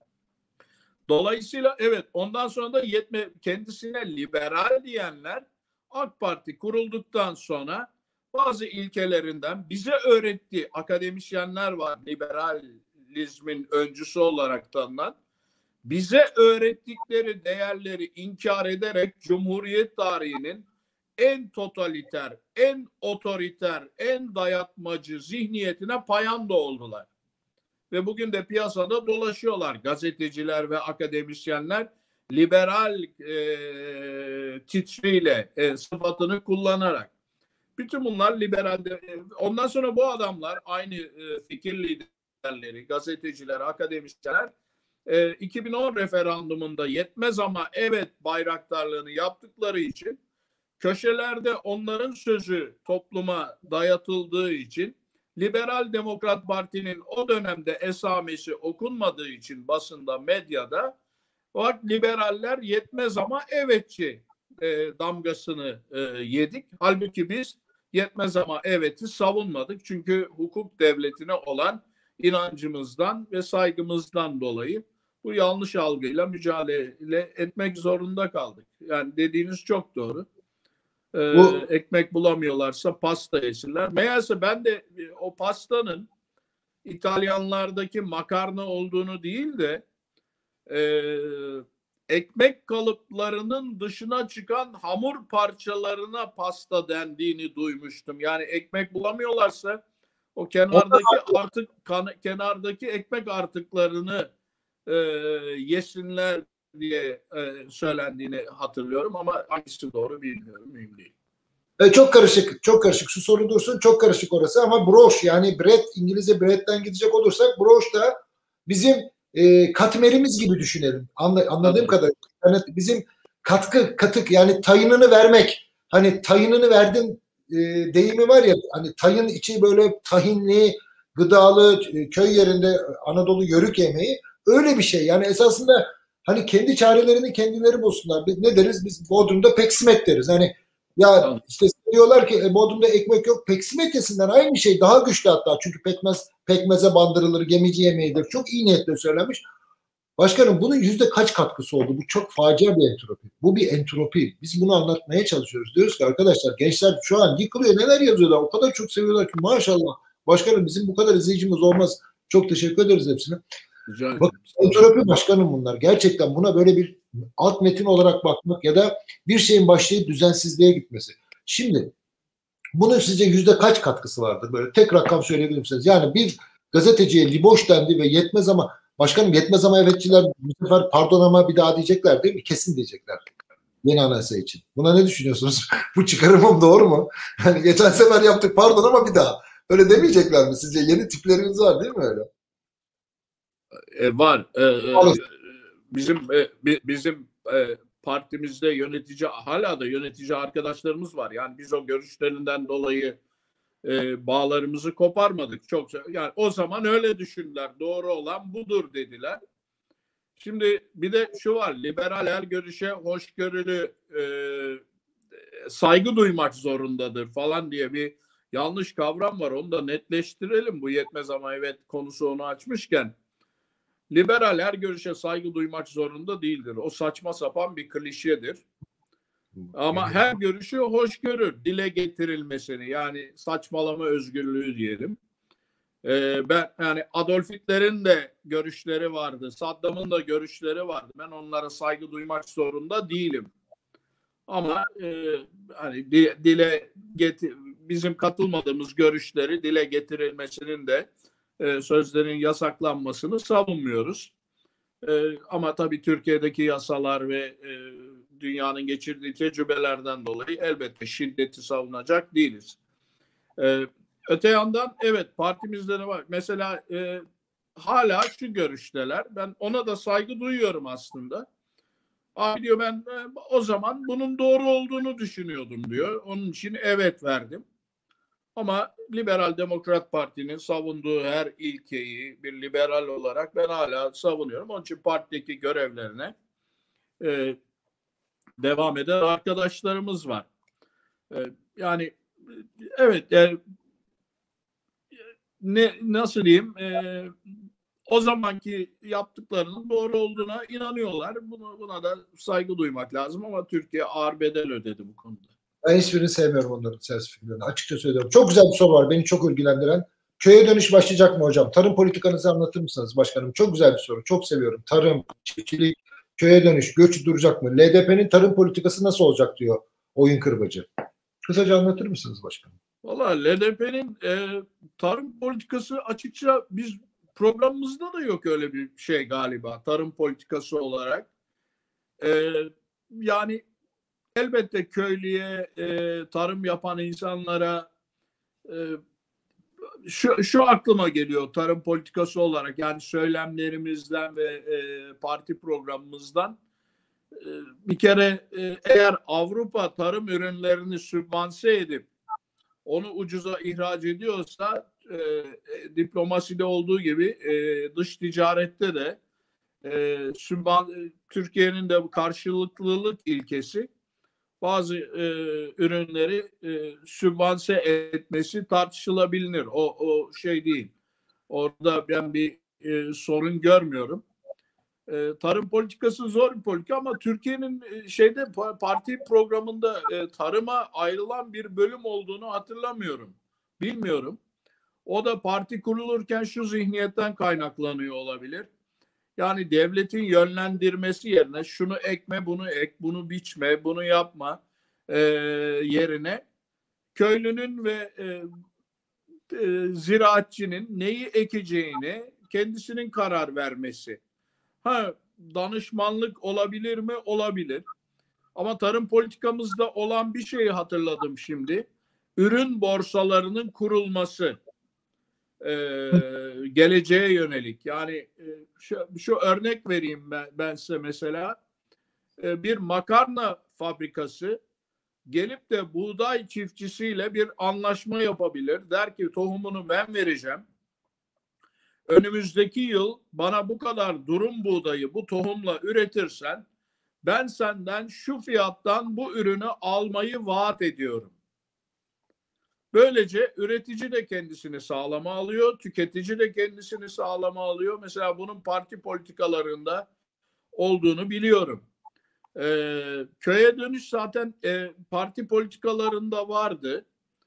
Dolayısıyla evet, ondan sonra da kendisine liberal diyenler AK Parti kurulduktan sonra bazı ilkelerinden bize öğrettiği akademisyenler var, liberalizmin öncüsü olarak tanınan. Bize öğrettikleri değerleri inkar ederek Cumhuriyet tarihinin en totaliter, en otoriter, en dayatmacı zihniyetine payanda oldular. Ve bugün de piyasada dolaşıyorlar gazeteciler ve akademisyenler liberal titriyle sıfatını kullanarak. Bütün bunlar liberal. Ondan sonra bu adamlar aynı fikir liderleri, gazeteciler, akademisyenler 2010 referandumunda yetmez ama evet bayraktarlığını yaptıkları için köşelerde onların sözü topluma dayatıldığı için Liberal Demokrat Parti'nin o dönemde esamesi okunmadığı için basında, medyada bak liberaller yetmez ama evetçi damgasını yedik. Halbuki biz yetmez ama eveti savunmadık. Çünkü hukuk devletine olan inancımızdan ve saygımızdan dolayı bu yanlış algıyla mücadele etmek zorunda kaldık. Yani dediğiniz çok doğru. Ekmek bulamıyorlarsa pasta yesinler. Meğerse ben de o pastanın İtalyanlardaki makarna olduğunu değil de ekmek kalıplarının dışına çıkan hamur parçalarına pasta dendiğini duymuştum. Yani ekmek bulamıyorlarsa o kenardaki ekmek artıklarını yesinler diye söylendiğini hatırlıyorum ama hangisi doğru bilmiyorum, mühim değil. Çok karışık, çok karışık. Şu soru dursun, çok karışık orası ama broş, yani bread, İngilizce bread'den gidecek olursak broş da bizim katmerimiz gibi düşünelim. Anladığım kadarıyla yani bizim katık yani tayınını vermek. Hani tayınını verdin deyimi var ya, hani tayın içi böyle tahinli, gıdalı, köy yerinde Anadolu yörük yemeği, öyle bir şey. Yani esasında hani kendi çarelerini kendileri bulsunlar. Biz ne deriz? Biz Bodrum'da peksimet deriz. Hani ya işte diyorlar ki Bodrum'da ekmek yok, peksimet yesinler. Aynı şey, daha güçlü hatta. Çünkü pekmeze bandırılır, gemici yemeğidir. Çok iyi niyetle söylemiş. Başkanım, bunun yüzde kaç katkısı oldu? Bu çok facia bir entropi. Bu bir entropi. Biz bunu anlatmaya çalışıyoruz. Diyoruz ki arkadaşlar, gençler şu an yıkılıyor. Neler yazıyorlar? O kadar çok seviyorlar ki maşallah. Başkanım, bizim bu kadar izleyicimiz olmaz. Çok teşekkür ederiz hepsine. Bak, entropi başkanım bunlar. Gerçekten buna böyle bir alt metin olarak bakmak ya da bir şeyin başlayıp düzensizliğe gitmesi. Şimdi bunun sizce yüzde kaç katkısı vardır? Böyle tek rakam söyleyebilir misiniz? Yani bir gazeteciye liboş dendi ve yetmez ama başkanım, yetmez ama evetçiler bu sefer pardon ama bir daha diyecekler değil mi? Kesin diyecekler. Yeni anayasa için. Buna ne düşünüyorsunuz? Bu çıkarımım doğru mu? Hani geçen sefer yaptık pardon ama bir daha. Öyle demeyecekler mi sizce? Yeni tipleriniz var değil mi öyle? Var. Bizim partimizde yönetici, hala da yönetici arkadaşlarımız var. Yani biz o görüşlerinden dolayı bağlarımızı koparmadık. Yani o zaman öyle düşündüler. Doğru olan budur dediler. Şimdi bir de şu var. Liberal her görüşe hoşgörülü, saygı duymak zorundadır falan diye bir yanlış kavram var. Onu da netleştirelim. Bu yetmez ama evet konusu onu açmışken. Liberal her görüşe saygı duymak zorunda değildir. O saçma sapan bir klişedir. Ama her görüşü hoş görür. Dile getirilmesini, yani saçmalama özgürlüğü diyelim. Ben yani Adolf Hitler'in de görüşleri vardı. Saddam'ın da görüşleri vardı. Ben onlara saygı duymak zorunda değilim. Ama hani bizim katılmadığımız görüşleri dile getirilmesinin de sözlerin yasaklanmasını savunmuyoruz. Ama tabii Türkiye'deki yasalar ve dünyanın geçirdiği tecrübelerden dolayı elbette şiddeti savunacak değiliz. Öte yandan evet, partimizde de var. Mesela hala şu görüşteler. Ben ona da saygı duyuyorum aslında. Abi diyor, ben o zaman bunun doğru olduğunu düşünüyordum diyor. Onun için evet verdim. Ama Liberal Demokrat Parti'nin savunduğu her ilkeyi bir liberal olarak ben hala savunuyorum. Onun için partideki görevlerine devam eden arkadaşlarımız var. Yani evet, nasıl diyeyim, o zamanki yaptıklarının doğru olduğuna inanıyorlar. Buna da saygı duymak lazım ama Türkiye ağır bedel ödedi bu konuda. Ben hiçbirini sevmiyorum onların siyasi fikirlerini. Açıkça söylüyorum. Çok güzel bir soru var. Beni çok ilgilendiren. Köye dönüş başlayacak mı hocam? Tarım politikanızı anlatır mısınız başkanım? Çok güzel bir soru. Çok seviyorum. Tarım, çiftçilik, köye dönüş, göç duracak mı? LDP'nin tarım politikası nasıl olacak diyor Oyun Kırbacı. Kısaca anlatır mısınız başkanım? Valla LDP'nin tarım politikası açıkça biz programımızda da yok öyle bir şey galiba, tarım politikası olarak. Yani elbette köylüye, tarım yapan insanlara şu aklıma geliyor tarım politikası olarak, yani söylemlerimizden ve parti programımızdan. Bir kere eğer Avrupa tarım ürünlerini sübvanse edip onu ucuza ihraç ediyorsa, diplomaside olduğu gibi dış ticarette de Türkiye'nin de karşılıklılık ilkesi bazı ürünleri sübvanse etmesi tartışılabilir. O şey değil. Orada ben bir sorun görmüyorum. Tarım politikası zor bir politika ama Türkiye'nin parti programında tarıma ayrılan bir bölüm olduğunu hatırlamıyorum. Bilmiyorum. O da parti kurulurken şu zihniyetten kaynaklanıyor olabilir. Yani devletin yönlendirmesi yerine şunu ekme, bunu ek, bunu biçme, bunu yapma yerine köylünün ve ziraatçının neyi ekeceğini kendisinin karar vermesi. Danışmanlık olabilir mi? Olabilir. Ama tarım politikamızda olan bir şeyi hatırladım şimdi. Ürün borsalarının kurulması. geleceğe yönelik. Yani şu örnek vereyim ben size mesela. Bir makarna fabrikası gelip de buğday çiftçisiyle bir anlaşma yapabilir. Der ki tohumunu ben vereceğim. Önümüzdeki yıl bana bu kadar durum buğdayı bu tohumla üretirsen ben senden şu fiyattan bu ürünü almayı vaat ediyorum. Böylece üretici de kendisini sağlama alıyor, tüketici de kendisini sağlama alıyor. Mesela bunun parti politikalarında olduğunu biliyorum. Köye dönüş zaten parti politikalarında vardı.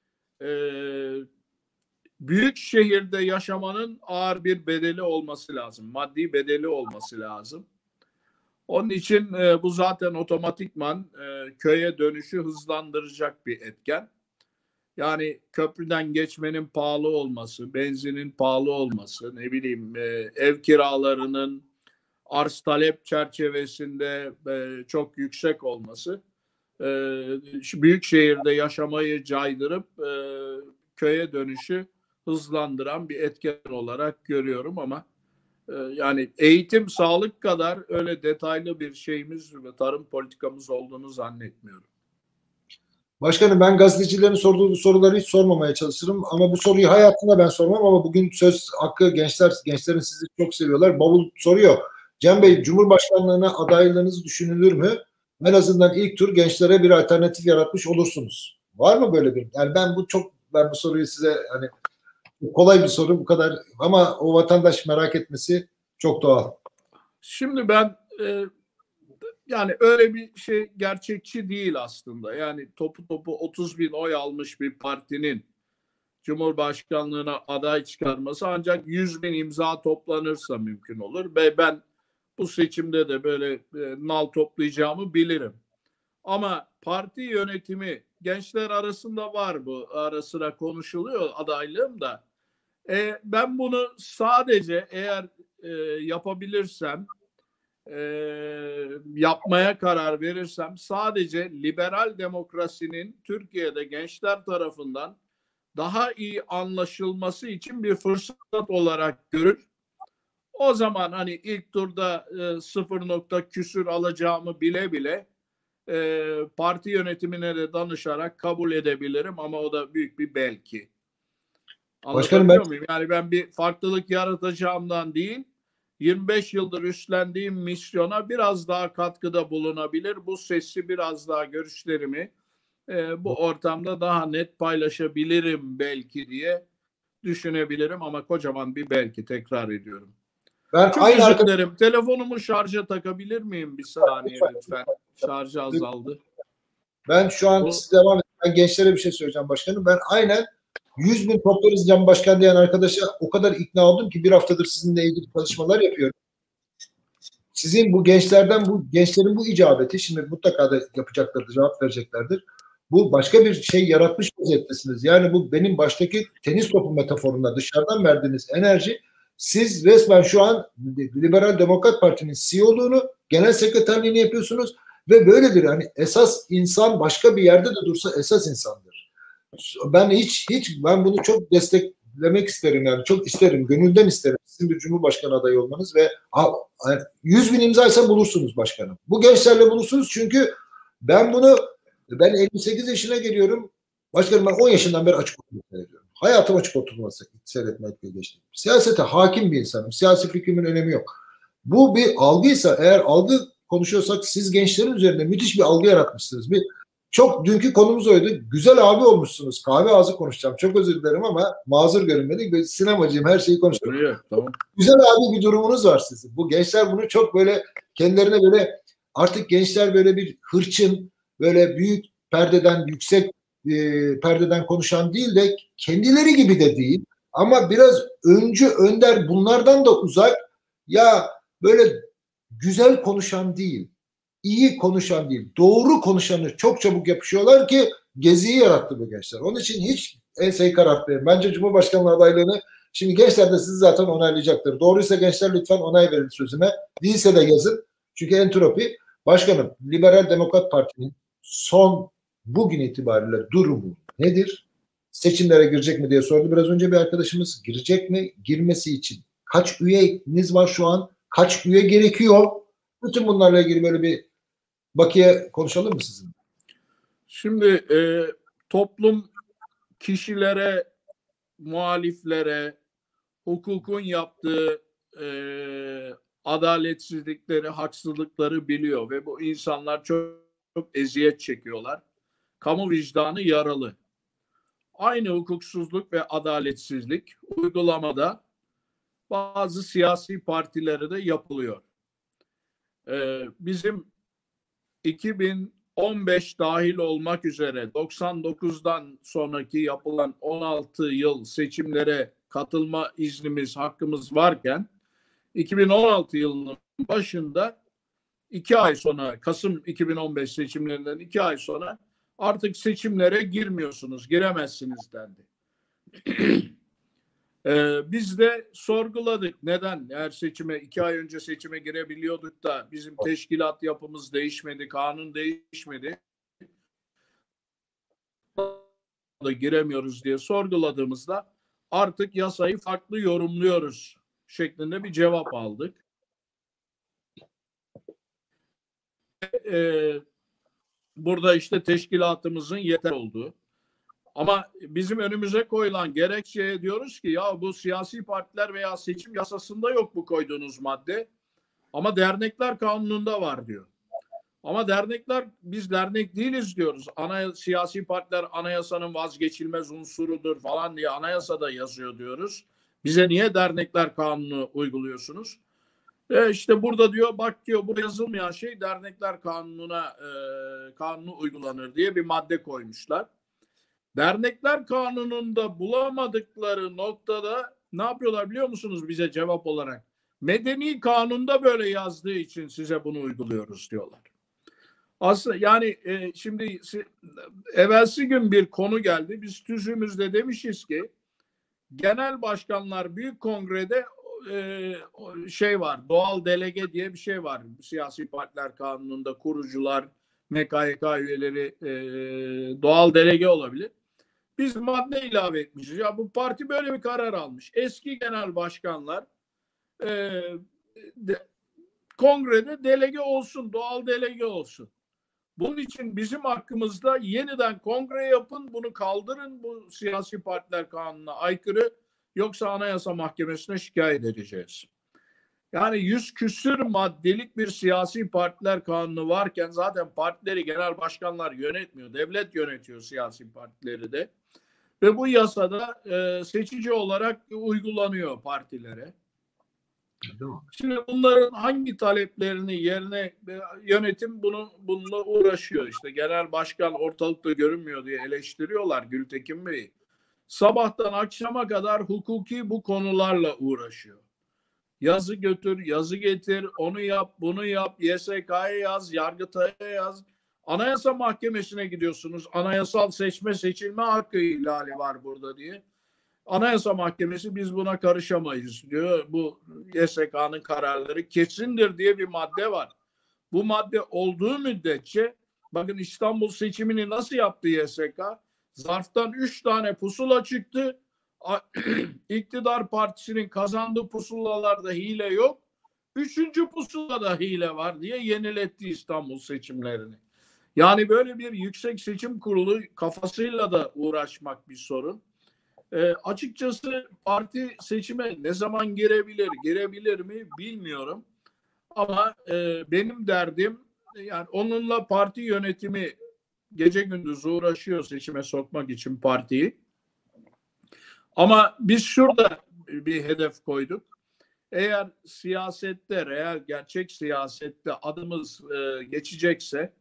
Büyük şehirde yaşamanın ağır bir bedeli olması lazım. Maddi bedeli olması lazım. Onun için bu zaten otomatikman köye dönüşü hızlandıracak bir etken. Yani köprüden geçmenin pahalı olması, benzinin pahalı olması, ne bileyim ev kiralarının arz talep çerçevesinde çok yüksek olması büyük şehirde yaşamayı caydırıp köye dönüşü hızlandıran bir etken olarak görüyorum ama yani eğitim, sağlık kadar öyle detaylı bir şeyimiz ve tarım politikamız olduğunu zannetmiyorum. Başkanım, ben gazetecilerin sorduğu soruları hiç sormamaya çalışırım ama bu soruyu hayatımda ben sormam ama bugün söz hakkı gençlerin sizi çok seviyorlar. Bavul soruyor. Cem Bey, Cumhurbaşkanlığına adaylığınız düşünülür mü? En azından ilk tur gençlere bir alternatif yaratmış olursunuz. Var mı böyle bir? Yani ben bu soruyu size hani kolay bir soru bu kadar ama o vatandaş merak etmesi çok doğal. Şimdi ben yani öyle bir şey gerçekçi değil aslında. Yani topu 30 bin oy almış bir partinin Cumhurbaşkanlığına aday çıkarması ancak 100 bin imza toplanırsa mümkün olur. Ve ben bu seçimde de böyle nal toplayacağımı bilirim. Ama parti yönetimi gençler arasında var, bu ara sıra konuşuluyor adaylığım da. Ben bunu sadece eğer yapabilirsem, yapmaya karar verirsem sadece liberal demokrasinin Türkiye'de gençler tarafından daha iyi anlaşılması için bir fırsat olarak görür. O zaman hani ilk turda 0 nokta küsür alacağımı bile bile parti yönetimine de danışarak kabul edebilirim ama o da büyük bir belki. Anlatabiliyor muyum? Yani ben bir farklılık yaratacağımdan değil, 25 yıldır üstlendiğim misyona biraz daha katkıda bulunabilir. Bu sesi biraz daha görüşlerimi bu ortamda daha net paylaşabilirim belki diye düşünebilirim ama kocaman bir belki, tekrar ediyorum. Ben çok özür dilerim. Telefonumu şarja takabilir miyim bir saniye lütfen? Şarjı azaldı. Ben şu an siz devam edin. Ben gençlere bir şey söyleyeceğim başkanım. Ben aynen 100 bin toplarız Cem Başkan diyen arkadaşa o kadar ikna oldum ki bir haftadır sizinle ilgili çalışmalar yapıyorum. Sizin bu gençlerin bu icabeti, şimdi mutlaka da yapacaklardır, cevap vereceklerdir. Bu başka bir şey yaratmış vaziyettesiniz. Yani bu benim baştaki tenis topu metaforunda dışarıdan verdiğiniz enerji, siz resmen şu an Liberal Demokrat Parti'nin CEO'luğunu, genel sekreterliğini yapıyorsunuz ve böyledir. Yani esas insan başka bir yerde de dursa esas insandır. Ben bunu çok desteklemek isterim, yani çok isterim, gönülden isterim sizin bir Cumhurbaşkanı adayı olmanız ve 100 bin imzaysa bulursunuz başkanım. Bu gençlerle bulursunuz çünkü ben 58 yaşına geliyorum. Başkanım, ben 10 yaşından beri açık oturum seyrediyorum. Hayatım açık oturum seyretmekle geçti. Siyasete hakim bir insanım. Siyasi fikrimin önemi yok. Bu bir algıysa, eğer algı konuşuyorsak siz gençlerin üzerinde müthiş bir algı yaratmışsınız. Dünkü konumuz oydu. Güzel abi olmuşsunuz. Kahve ağzı konuşacağım. Çok özür dilerim ama mazur görün beni. Sinemacıyım, her şeyi konuşuyorum. Tamam. Güzel abi bir durumunuz var sizin. Bu gençler bunu çok böyle kendilerine böyle, artık gençler böyle bir hırçın, böyle büyük perdeden, yüksek perdeden konuşan değil de kendileri gibi de değil ama biraz öncü, önder, bunlardan da uzak, ya böyle güzel konuşan değil, iyi konuşan değil, doğru konuşanı çok çabuk yapışıyorlar ki geziyi yarattı bu gençler. Onun için hiç enseyi karartmayın. Bence Cumhurbaşkanlığı adaylığını, şimdi gençler de sizi zaten onaylayacaktır. Doğruysa gençler lütfen onay verin sözüme. Değilse de yazın. Çünkü entropi. Başkanım, Liberal Demokrat Parti'nin son bugün itibariyle durumu nedir? seçimlere girecek mi diye sordu biraz önce bir arkadaşımız. Girecek mi? Girmesi için kaç üyeniz var şu an? Kaç üye gerekiyor? Bütün bunlarla ilgili böyle bir bakiye konuşalım mı sizin? Şimdi toplum kişilere, muhaliflere, hukukun yaptığı adaletsizlikleri, haksızlıkları biliyor ve bu insanlar çok eziyet çekiyorlar. Kamu vicdanı yaralı. Aynı hukuksuzluk ve adaletsizlik uygulamada bazı siyasi partilere de yapılıyor. Bizim 2015 dahil olmak üzere 99'dan sonraki yapılan 16 yıl seçimlere katılma iznimiz, hakkımız varken 2016 yılının başında 2 ay sonra, Kasım 2015 seçimlerinden 2 ay sonra artık seçimlere girmiyorsunuz, giremezsiniz dendi. Biz de sorguladık. Neden? Eğer 2 ay önce seçime girebiliyorduk da bizim teşkilat yapımız değişmedi, kanun değişmedi. Giremiyoruz diye sorguladığımızda artık yasayı farklı yorumluyoruz şeklinde bir cevap aldık. Burada işte teşkilatımızın yeter olduğu. Ama bizim önümüze koyulan gerekçeye diyoruz ki ya bu siyasi partiler veya seçim yasasında yok bu koyduğunuz madde. Ama dernekler kanununda var diyor. Ama dernekler, biz dernek değiliz diyoruz. Siyasi partiler anayasanın vazgeçilmez unsurudur falan diye anayasada yazıyor diyoruz. Bize niye dernekler kanunu uyguluyorsunuz? İşte burada diyor, bak diyor, bu yazılmayan şey dernekler kanunu uygulanır diye bir madde koymuşlar. Dernekler kanununda bulamadıkları noktada ne yapıyorlar biliyor musunuz bize cevap olarak? Medeni kanunda böyle yazdığı için size bunu uyguluyoruz diyorlar. Aslında yani şimdi evvelsi gün bir konu geldi. Biz tüzüğümüzde demişiz ki genel başkanlar büyük kongrede şey var, doğal delege diye bir şey var. Siyasi partiler kanununda kurucular, MKYK üyeleri doğal delege olabilir. Biz madde ilave etmişiz. Ya bu parti böyle bir karar almış. Eski genel başkanlar kongrede delege olsun, doğal delege olsun. Bunun için bizim hakkımızda yeniden kongre yapın, bunu kaldırın, bu siyasi partiler kanununa aykırı, yoksa Anayasa Mahkemesi'ne şikayet edeceğiz. Yani 100 küsür maddelik bir siyasi partiler kanunu varken zaten partileri genel başkanlar yönetmiyor, devlet yönetiyor siyasi partileri de. Ve bu yasada seçici olarak uygulanıyor partilere. Şimdi bunların hangi taleplerini yerine yönetim bununla uğraşıyor. İşte genel başkan ortalıkta görünmüyor diye eleştiriyorlar Gültekin Bey. Sabahtan akşama kadar hukuki bu konularla uğraşıyor. Yazı götür, yazı getir, onu yap, bunu yap, YSK'ya yaz, Yargıtay'a yaz. Anayasa Mahkemesi'ne gidiyorsunuz. Anayasal seçme seçilme hakkı ihlali var burada diye. Anayasa Mahkemesi biz buna karışamayız diyor. Bu YSK'nın kararları kesindir diye bir madde var. Bu madde olduğu müddetçe, bakın İstanbul seçimini nasıl yaptı YSK? Zarftan 3 tane pusula çıktı. İktidar partisinin kazandığı pusulalarda hile yok. 3. pusulada hile var diye yeniletti İstanbul seçimlerini. Yani böyle bir Yüksek Seçim Kurulu kafasıyla da uğraşmak bir sorun. Açıkçası parti seçime ne zaman girebilir mi bilmiyorum. Ama benim derdim, yani onunla parti yönetimi gece gündüz uğraşıyor seçime sokmak için partiyi. Ama biz şurada bir hedef koyduk. Eğer siyasette, reel, gerçek siyasette adımız geçecekse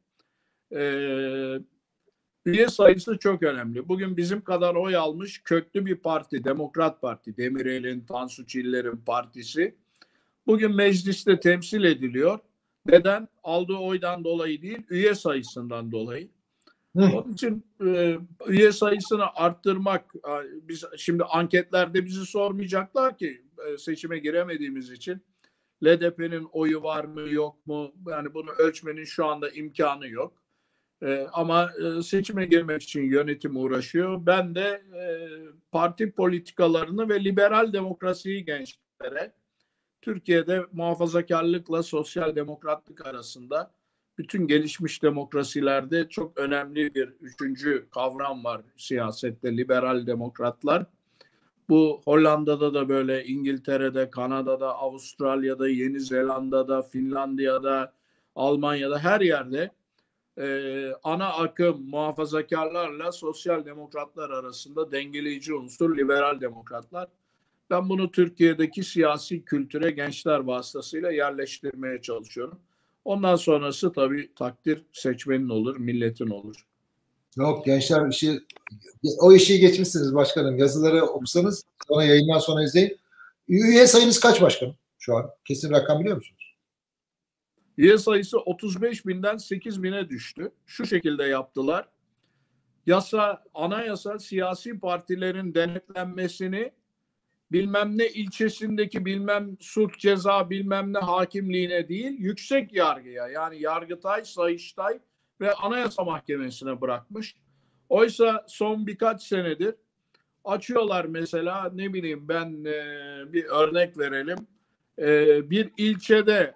üye sayısı çok önemli. Bugün bizim kadar oy almış köklü bir parti, Demokrat Parti, Demirel'in, Tansu Çiller'in partisi bugün mecliste temsil ediliyor. Neden? Aldığı oydan dolayı değil, üye sayısından dolayı. Onun için üye sayısını arttırmak, biz şimdi anketlerde bizi sormayacaklar ki seçime giremediğimiz için LDP'nin oyu var mı yok mu, yani bunu ölçmenin şu anda imkanı yok. Ama seçime girmek için yönetim uğraşıyor. Ben de parti politikalarını ve liberal demokrasiyi gençlere, Türkiye'de muhafazakarlıkla sosyal demokratlık arasında bütün gelişmiş demokrasilerde çok önemli bir üçüncü kavram var siyasette, liberal demokratlar. Bu Hollanda'da da böyle, İngiltere'de, Kanada'da, Avustralya'da, Yeni Zelanda'da, Finlandiya'da, Almanya'da, her yerde ana akım muhafazakarlarla sosyal demokratlar arasında dengeleyici unsur liberal demokratlar. Ben bunu Türkiye'deki siyasi kültüre gençler vasıtasıyla yerleştirmeye çalışıyorum. Ondan sonrası tabii takdir seçmenin olur, milletin olur. Yok, gençler o işi geçmişsiniz başkanım. Yazıları okusanız, sonra yayından sonra izleyin. Üye sayınız kaç başkanım şu an? Kesin rakam biliyor musunuz? Üye sayısı 35 binden 8 bine düştü. Şu şekilde yaptılar. Anayasa siyasi partilerin denetlenmesini bilmem ne ilçesindeki bilmem suç ceza bilmem ne hakimliğine değil, yüksek yargıya, yani Yargıtay, Sayıştay ve Anayasa Mahkemesi'ne bırakmış. Oysa son birkaç senedir açıyorlar, mesela ne bileyim ben, bir örnek verelim. Bir ilçede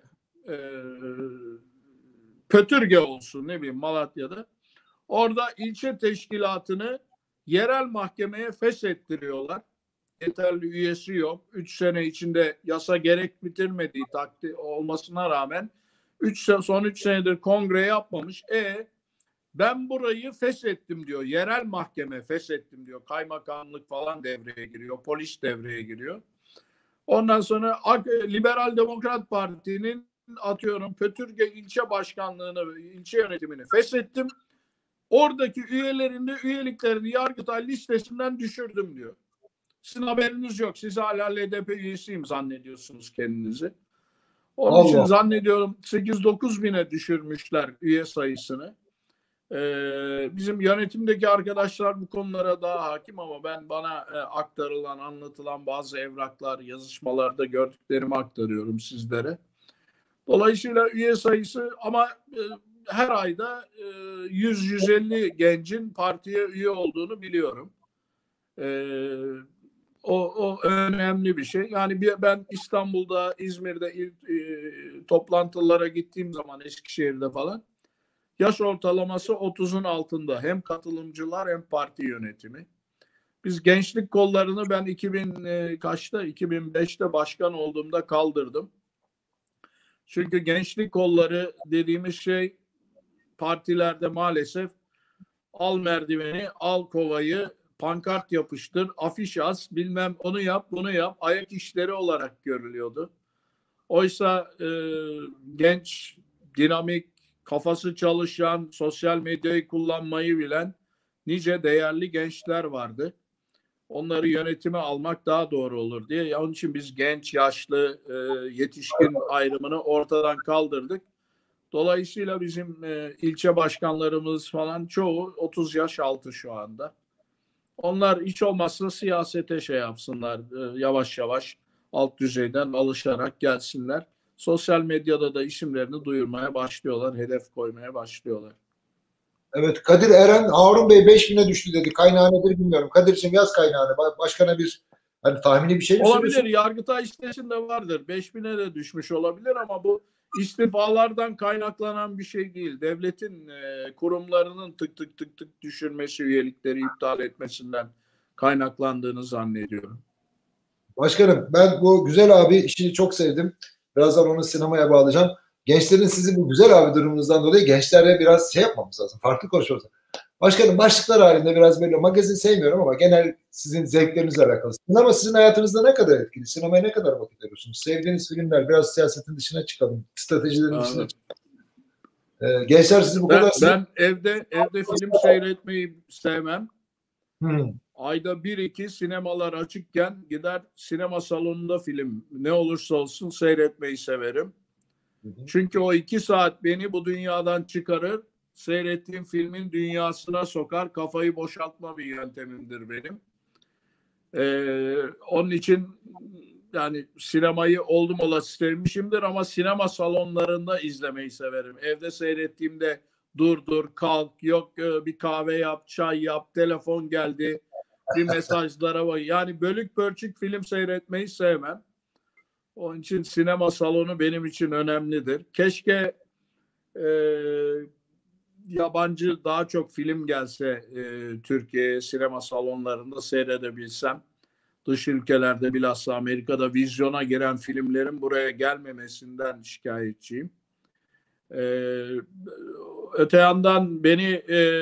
Pötürge olsun, ne bileyim Malatya'da, orada ilçe teşkilatını yerel mahkemeye feshettiriyorlar. Yeterli üyesi yok. 3 sene içinde yasa gerektirmediği takdir olmasına rağmen son 3 senedir kongre yapmamış. Ben burayı feshettim diyor. Yerel mahkeme feshettim diyor. Kaymakamlık falan devreye giriyor. Polis devreye giriyor. Ondan sonra Liberal Demokrat Parti'nin atıyorum Pötürge ilçe başkanlığını, ilçe yönetimini feshettim. Oradaki üyeliklerini Yargıtay listesinden düşürdüm diyor. Sizin haberiniz yok. Siz hala LDP üyesiyim zannediyorsunuz kendinizi. Onun için zannediyorum 8-9 bine düşürmüşler üye sayısını. Bizim yönetimdeki arkadaşlar bu konulara daha hakim ama bana aktarılan, anlatılan bazı evraklar, yazışmalarda gördüklerimi aktarıyorum sizlere. Dolayısıyla üye sayısı ama her ayda 100-150 gencin partiye üye olduğunu biliyorum. O önemli bir şey. Yani ben İstanbul'da, İzmir'de toplantılara gittiğim zaman, Eskişehir'de falan, yaş ortalaması 30'un altında. Hem katılımcılar hem parti yönetimi. Biz gençlik kollarını ben 2005'te başkan olduğumda kaldırdım. Çünkü gençlik kolları dediğimiz şey partilerde maalesef al merdiveni, al kovayı, pankart yapıştır, afiş as, bilmem onu yap, bunu yap, ayak işleri olarak görülüyordu. Oysa genç, dinamik, kafası çalışan, sosyal medyayı kullanmayı bilen nice değerli gençler vardı. Onları yönetime almak daha doğru olur diye. Onun için biz genç, yaşlı, yetişkin ayrımını ortadan kaldırdık. Dolayısıyla bizim ilçe başkanlarımız falan çoğu 30 yaş altı şu anda. Onlar hiç olmazsa siyasete yapsınlar, yavaş yavaş alt düzeyden alışarak gelsinler. Sosyal medyada da isimlerini duyurmaya başlıyorlar, hedef koymaya başlıyorlar. Evet, Kadir Eren, Harun Bey 5000'e düştü dedi. Kaynağı nedir bilmiyorum. Kadir'cim yaz kaynağını. Başkana bir tahmini bir şey mi olabilir, söylüyorsun? Yargıtay sitesinde vardır. 5000'e de düşmüş olabilir ama bu istifalardan kaynaklanan bir şey değil. Devletin kurumlarının tık tık düşürmesi, üyelikleri iptal etmesinden kaynaklandığını zannediyorum. Başkanım, ben bu güzel abi işini çok sevdim. Birazdan onu sinemaya bağlayacağım. Gençlerin sizin bu güzel abi durumunuzdan dolayı gençlerle biraz yapmamız lazım. Farklı konuşmamız lazım. Başkanım, başlıklar halinde biraz böyle magazin sevmiyorum ama genel sizin zevklerinizle alakalı. Sinema sizin hayatınızda ne kadar etkili? Sinemaya ne kadar vakit veriyorsunuz? Sevdiğiniz filmler, biraz siyasetin dışına çıkalım. Stratejilerin dışına çıkalım. Gençler sizi bu kadar... Ben evde film seyretmeyi sevmem. Hmm. Ayda 1-2 sinemalar açıkken gider sinema salonunda film ne olursa olsun seyretmeyi severim. Çünkü o 2 saat beni bu dünyadan çıkarır. Seyrettiğim filmin dünyasına sokar. Kafayı boşaltma bir yöntemimdir benim. Onun için yani sinemayı oldum olası sevmişimdir ama sinema salonlarında izlemeyi severim. Evde seyrettiğimde durdur, kalk, yok bir kahve yap, çay yap, telefon geldi, bir mesajlara bak. Yani bölük pörçük film seyretmeyi sevmem. Onun için sinema salonu benim için önemlidir. Keşke yabancı daha çok film gelse Türkiye'ye sinema salonlarında seyredebilsem. Dış ülkelerde bilhassa Amerika'da vizyona giren filmlerin buraya gelmemesinden şikayetçiyim. Öte yandan beni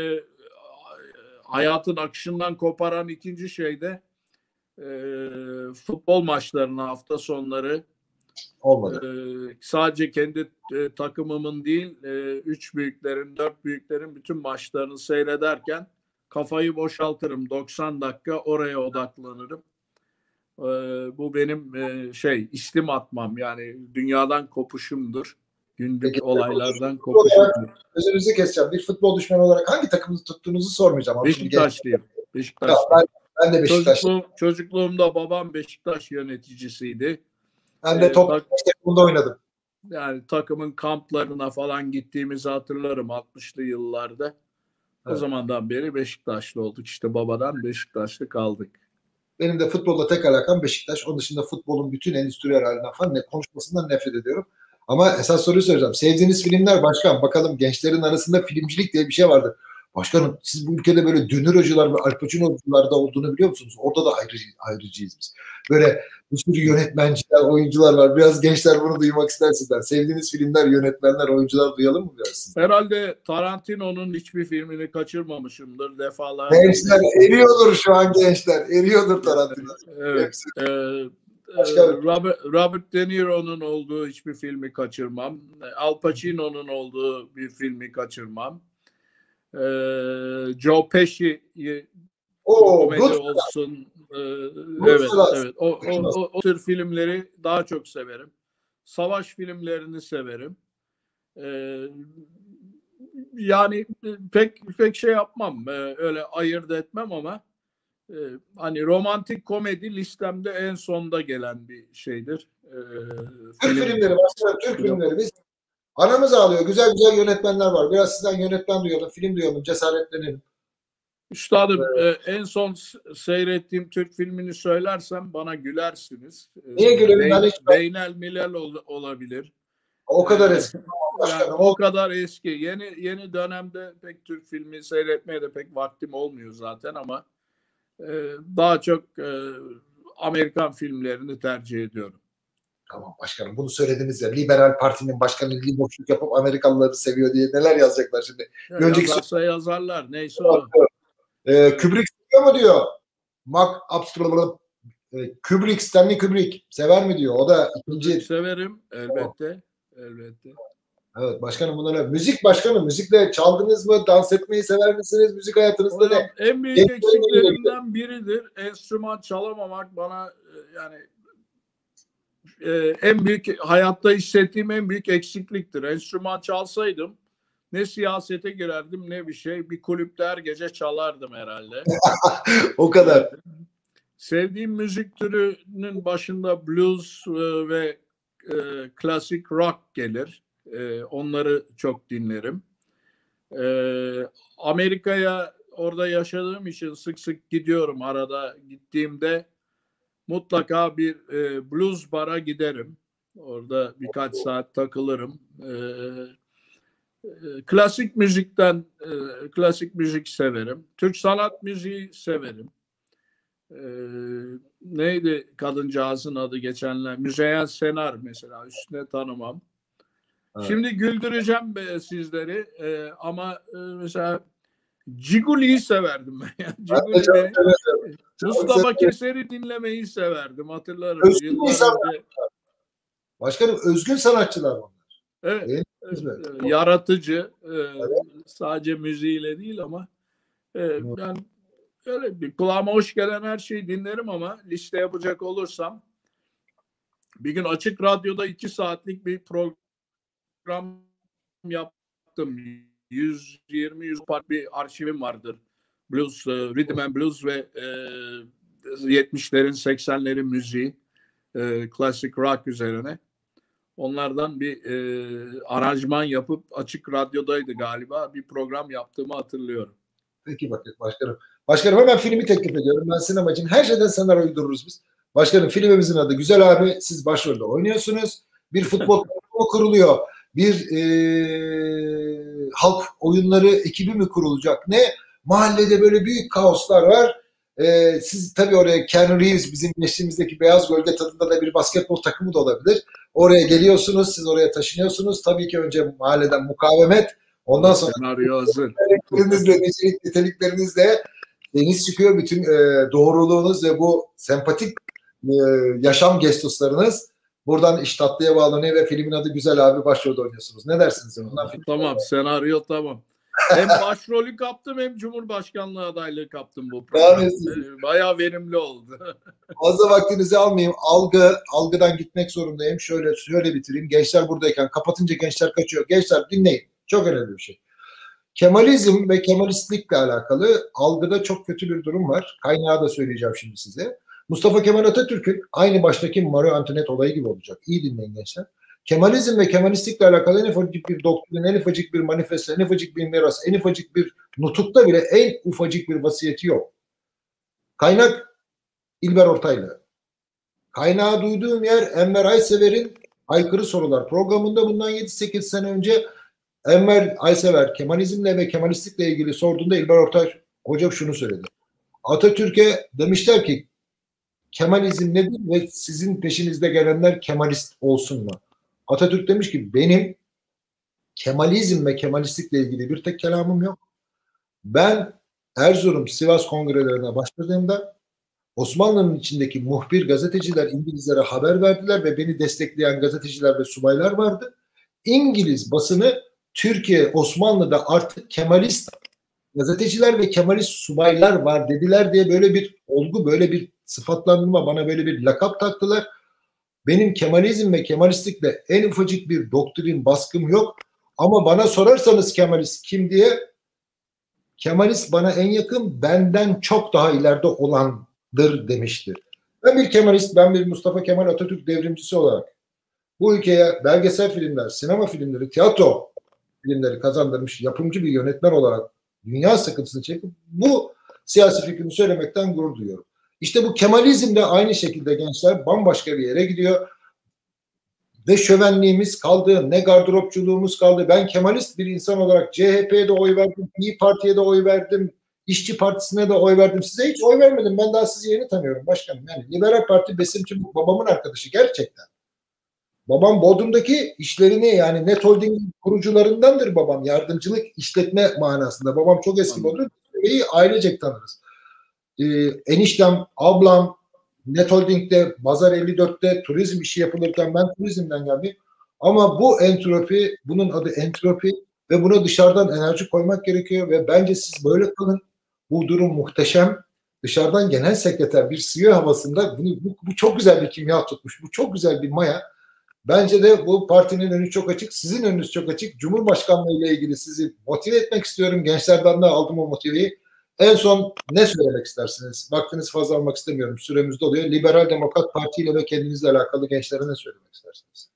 hayatın akışından koparan ikinci şey de futbol maçlarını hafta sonları sadece kendi takımımın değil 3 büyüklerin 4 büyüklerin bütün maçlarını seyrederken kafayı boşaltırım. 90 dakika oraya odaklanırım. Bu benim istim atmam, yani dünyadan kopuşumdur. Günlük olaylardan kopuşumdur. Sözünüzü keseceğim. Bir futbol düşmanı olarak hangi takımı tuttuğunuzu sormayacağım. Beşiktaşlıyım. Ben de Beşiktaşlıyım. Çocukluğumda babam Beşiktaş yöneticisiydi. Ben de top takımında oynadım. Yani takımın kamplarına falan gittiğimizi hatırlarım 60'lı yıllarda. O zamandan beri Beşiktaşlı olduk. İşte babadan Beşiktaşlı kaldık. Benim de futbolla tek alakam Beşiktaş. Onun dışında futbolun bütün endüstriyel halinden falan konuşmasından nefret ediyorum. Ama esas soruyu soracağım. Sevdiğiniz filmler başkan. Bakalım, gençlerin arasında filmcilik diye bir şey vardır. Başkanım, siz bu ülkede böyle Dünür Hocalar ve Al Pacino'lar da olduğunu biliyor musunuz? Orada da ayrıcıyız biz. Böyle bir sürü yönetmenciler, oyuncular var. Biraz gençler bunu duymak istersinler. Sevdiğiniz filmler, yönetmenler, oyuncular duyalım mı biraz siz? Herhalde Tarantino'nun hiçbir filmini kaçırmamışımdır defalarca. Gençler eriyordur şu an, gençler. Eriyordur Tarantino. Evet. Robert De Niro'nun olduğu hiçbir filmi kaçırmam. Al Pacino'nun olduğu bir filmi kaçırmam. Joe Pesci komedi olsun. Evet. O tür filmleri daha çok severim. Savaş filmlerini severim. Yani pek şey yapmam. Öyle ayırt etmem ama hani romantik komedi listemde en sonda gelen bir şeydir. Türk filmleri başka, Türk filmleri biz anamız ağlıyor. Güzel güzel yönetmenler var. Biraz sizden yönetmen duyalım, film duyalım, cesaretlenelim. Üstadım, en son seyrettiğim Türk filmini söylersem bana gülersiniz. Niye gülerim? Beynel Milal olabilir. O kadar eski. Yani o kadar eski. Yeni dönemde pek Türk filmi seyretmeye de pek vaktim olmuyor zaten ama daha çok Amerikan filmlerini tercih ediyorum. Tamam başkanım, bunu söylediniz ya, Liberal Parti'nin başkanı boşluk yapıp Amerikalıları seviyor diye neler yazacaklar şimdi. Yazarsa yazarlar, neyse o. Kubrick seviyor mu diyor. Kubrick, Stanley Kubrick sever mi diyor. O da ikinci. Severim elbette. Elbette. Evet başkanım, bunlara müzik başkanım, müzikle çaldınız mı? Dans etmeyi sever misiniz? Müzik hayatınızda ne? En büyük eksiklerimden biridir. Enstrüman çalamamak bana yani en büyük hayatta hissettiğim en büyük eksikliktir. Enstrüman çalsaydım ne siyasete girerdim ne bir şey. Bir kulüpte her gece çalardım herhalde. O kadar. Sevdiğim müzik türünün başında blues ve klasik rock gelir. Onları çok dinlerim. Amerika'ya orada yaşadığım için sık sık gidiyorum. Arada gittiğimde mutlaka bir blues bara giderim. Orada birkaç saat takılırım. Klasik müzikten klasik müzik severim. Türk sanat müziği severim. Neydi kadıncağızın adı geçenler? Müzeyyen Senar mesela, üstüne tanımam. Evet. Şimdi güldüreceğim sizleri ama mesela Ciguli'yi severdim ben. Ciguli'yi, Mustafa Keser'i dinlemeyi severdim, hatırlarım. Başkanım, özgün sanatçılar bunlar. Evet. Yaratıcı. Sadece müziğiyle değil ama yani öyle bir kulağıma hoş gelen her şeyi dinlerim ama liste yapacak olursam bir gün Açık Radyo'da 2 saatlik bir program yaptım. 120 part bir arşivim vardır. Blues, Rhythm and Blues ve 70'lerin 80'lerin müziği, klasik rock üzerine. onlardan bir aranjman yapıp Açık Radyo'daydı galiba. Bir program yaptığımı hatırlıyorum. Peki bakın başkanım. Başkanım hemen filmi teklif ediyorum. Ben sinemacıyım. Her şeyden senaryo uydururuz biz. Başkanım filmimizin adı Güzel Abi. Siz başrolde oynuyorsunuz. Bir futbol takımı kuruluyor. Bir halk oyunları ekibi mi kurulacak? Ne? Mahallede böyle büyük kaoslar var. Siz tabii oraya Ken Reeves bizim geçtiğimizdeki Beyaz Gölge tadında da bir basketbol takımı da olabilir. Oraya geliyorsunuz. Siz oraya taşınıyorsunuz. Tabii ki önce mahalleden mukavemet. Ondan sonra senaryo hazır. Niteliklerinizle deniz çıkıyor. Bütün doğruluğunuz ve bu sempatik yaşam gestuslarınız buradan iş tatlıya bağlanıyor ve filmin adı Güzel Abi, başrolde oynuyorsunuz. Ne dersiniz? Tamam, senaryo tamam. Hem başrolü kaptım hem Cumhurbaşkanlığı adaylığı kaptım bu programda. Bayağı verimli oldu. Fazla vaktinizi almayayım. Algıdan gitmek zorundayım. Şöyle bitireyim. Gençler buradayken kapatınca gençler kaçıyor. Gençler dinleyin. Çok önemli bir şey. Kemalizm ve Kemalistlikle alakalı algıda çok kötü bir durum var. Kaynağı da söyleyeceğim şimdi size. Mustafa Kemal Atatürk'ün aynı baştaki Marie Antoinette olayı gibi olacak. İyi dinleyin gençler. Kemalizm ve Kemalistlikle alakalı en ufacık bir doktrin, en ufacık bir manifesto, en ufacık bir miras, en ufacık bir nutukta bile en ufacık bir vasiyeti yok. Kaynak İlber Ortaylı. Kaynağı duyduğum yer Enver Aysever'in Aykırı Sorular programında bundan 7-8 sene önce Enver Aysever Kemalizmle ve Kemalistlikle ilgili sorduğunda İlber Ortaylı hocam şunu söyledi. Atatürk'e demişler ki Kemalizm nedir ve sizin peşinizde gelenler Kemalist olsun mu? Atatürk demiş ki benim Kemalizm ve Kemalistlikle ilgili bir tek kelamım yok. Ben Erzurum, Sivas kongrelerine başladığımda Osmanlı'nın içindeki muhbir gazeteciler İngilizlere haber verdiler ve beni destekleyen gazeteciler ve subaylar vardı. İngiliz basını Türkiye, Osmanlı'da artık Kemalist gazeteciler ve Kemalist subaylar var dediler diye böyle bir olgu, böyle bir sıfatlandırma, bana böyle bir lakap taktılar. Benim Kemalizm ve Kemalistlikle en ufacık bir doktrin baskım yok. Ama bana sorarsanız Kemalist kim diye, Kemalist bana en yakın, benden çok daha ileride olandır demiştir. Ben bir Kemalist, ben bir Mustafa Kemal Atatürk devrimcisi olarak bu ülkeye belgesel filmler, sinema filmleri, tiyatro filmleri kazandırmış yapımcı bir yönetmen olarak dünya sıkıntısını çekip bu siyasi fikrimi söylemekten gurur duyuyorum. İşte bu Kemalizm de aynı şekilde gençler bambaşka bir yere gidiyor. Ne şövenliğimiz kaldı, ne gardıropçuluğumuz kaldı. Ben Kemalist bir insan olarak CHP'ye de oy verdim, İYİ Parti'ye de oy verdim, İşçi Partisi'ne de oy verdim. Size hiç oy vermedim. Ben daha sizi yeni tanıyorum başkanım. Yani Liberal Parti Besim Tümük babamın arkadaşı gerçekten. Babam Bodrum'daki işlerini, yani Net Holding kurucularındandır babam. Yardımcılık işletme manasında. Babam çok eski Bodrum. Ailecek tanırız. Eniştem, ablam Net Holding'de, Bazar 54'te turizm işi yapılırken ben turizmden geldim. Ama bu entropi, bunun adı entropi ve buna dışarıdan enerji koymak gerekiyor ve bence siz böyle kalın. Bu durum muhteşem. Dışarıdan genel sekreter bir CEO havasında bu çok güzel bir kimya tutmuş. Bu çok güzel bir maya. Bence de bu partinin önü çok açık. Sizin önünüz çok açık. Cumhurbaşkanlığı ile ilgili sizi motive etmek istiyorum. Gençlerden de aldım o motiveyi. En son ne söylemek istersiniz? Vaktinizi fazla almak istemiyorum. Süremiz doluyor. Liberal Demokrat Parti ile ve kendinizle alakalı gençlere ne söylemek istersiniz?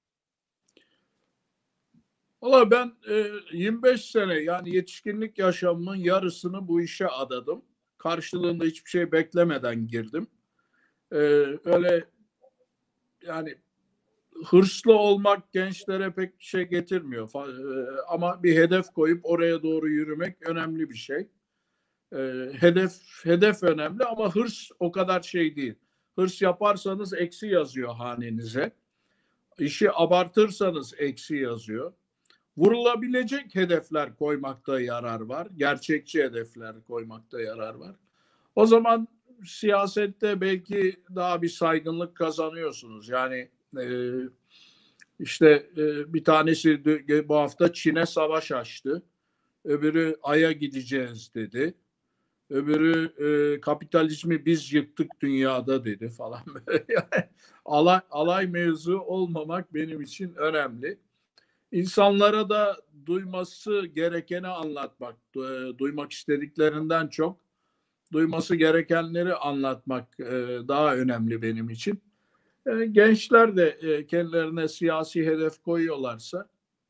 Valla ben 25 sene yani yetişkinlik yaşamımın yarısını bu işe adadım. Karşılığında hiçbir şey beklemeden girdim. Öyle yani hırslı olmak gençlere pek şey getirmiyor. Ama bir hedef koyup oraya doğru yürümek önemli bir şey. Hedef önemli ama hırs o kadar şey değil. Hırs yaparsanız eksi yazıyor hanenize. İşi abartırsanız eksi yazıyor. Vurulabilecek hedefler koymakta yarar var. Gerçekçi hedefler koymakta yarar var. O zaman siyasette belki daha bir saygınlık kazanıyorsunuz. Yani bir tanesi bu hafta Çin'e savaş açtı. Öbürü Ay'a gideceğiz dedi. Öbürü kapitalizmi biz yıktık dünyada dedi falan. Alay mevzu olmamak benim için önemli. İnsanlara da duyması gerekeni anlatmak, duymak istediklerinden çok duyması gerekenleri anlatmak daha önemli benim için. Gençler de kendilerine siyasi hedef koyuyorlarsa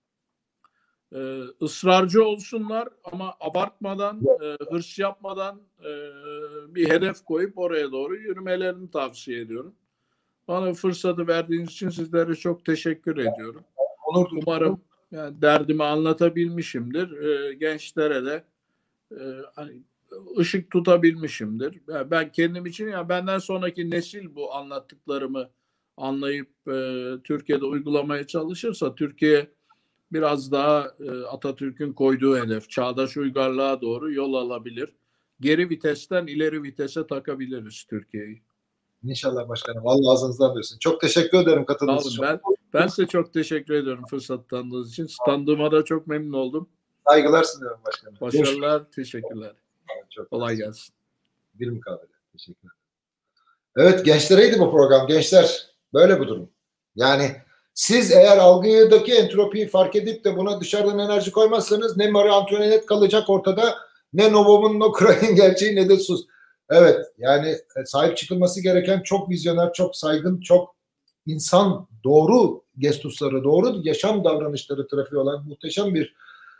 ısrarcı olsunlar ama abartmadan, hırs yapmadan bir hedef koyup oraya doğru yürümelerini tavsiye ediyorum. Bana fırsatı verdiğiniz için sizlere çok teşekkür ediyorum. Umarım yani derdimi anlatabilmişimdir. Gençlere de hani ışık tutabilmişimdir. Ben kendim için ya benden sonraki nesil bu anlattıklarımı anlayıp Türkiye'de uygulamaya çalışırsa Türkiye biraz daha Atatürk'ün koyduğu hedef, çağdaş uygarlığa doğru yol alabilir. Geri vitesten ileri vitese takabiliriz Türkiye'yi. İnşallah başkanım. Vallahi ağzınızdan diyorsun. Çok teşekkür ederim katıldığınız için. Ben size çok teşekkür ediyorum fırsat tanıdığınız için. Tanıdığıma da çok memnun oldum. Saygılar sunuyorum başkanım. Başarılar, görüşürüz. Teşekkürler. Çok kolay gelsin. Bir mukabele. Teşekkürler. Evet, gençlereydi bu program. Gençler, böyle bu durum. Yani siz eğer algıdaki entropiyi fark edip de buna dışarıdan enerji koymazsanız ne Marie Antoinette kalacak ortada, ne Novum'un Ukrayna gerçeği, ne de sus. Evet, yani sahip çıkılması gereken çok vizyoner, çok saygın, çok insan doğru gestusları, doğru yaşam davranışları trafiği olan muhteşem bir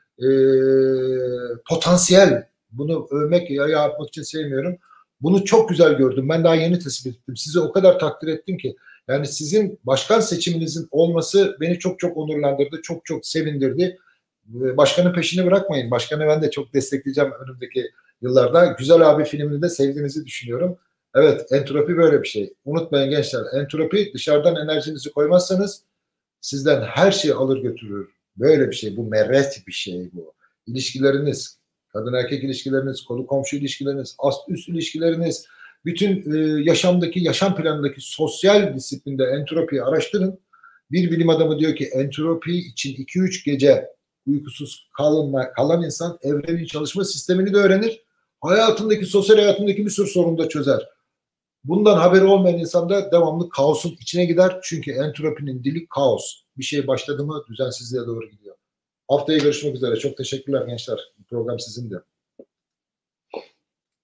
potansiyel. Bunu övmek, yaya atmak için sevmiyorum. Bunu çok güzel gördüm. Ben daha yeni tespit ettim. Sizi o kadar takdir ettim ki. Yani sizin başkan seçiminizin olması beni çok çok onurlandırdı. Çok çok sevindirdi. Başkanın peşini bırakmayın. Başkanı ben de çok destekleyeceğim önümüzdeki yıllarda. Güzel Abi filmini de sevdiğinizi düşünüyorum. Evet, entropi böyle bir şey. Unutmayın gençler, entropi, dışarıdan enerjinizi koymazsanız sizden her şeyi alır götürür. Böyle bir şey. Bu meret bir şey bu. İlişkileriniz, kadın erkek ilişkileriniz, konu komşu ilişkileriniz, ast üst ilişkileriniz, bütün yaşamdaki, yaşam planındaki sosyal disiplinde entropiyi araştırın. Bir bilim adamı diyor ki entropi için 2-3 gece uykusuz kalan insan evrenin çalışma sistemini de öğrenir. Hayatındaki, sosyal hayatındaki bir sürü sorunu da çözer. Bundan haberi olmayan insan da devamlı kaosun içine gider. Çünkü entropinin dili kaos. Bir şey başladı mı düzensizliğe doğru gidiyor. Haftaya görüşmek üzere. Çok teşekkürler gençler. Bu program sizin de.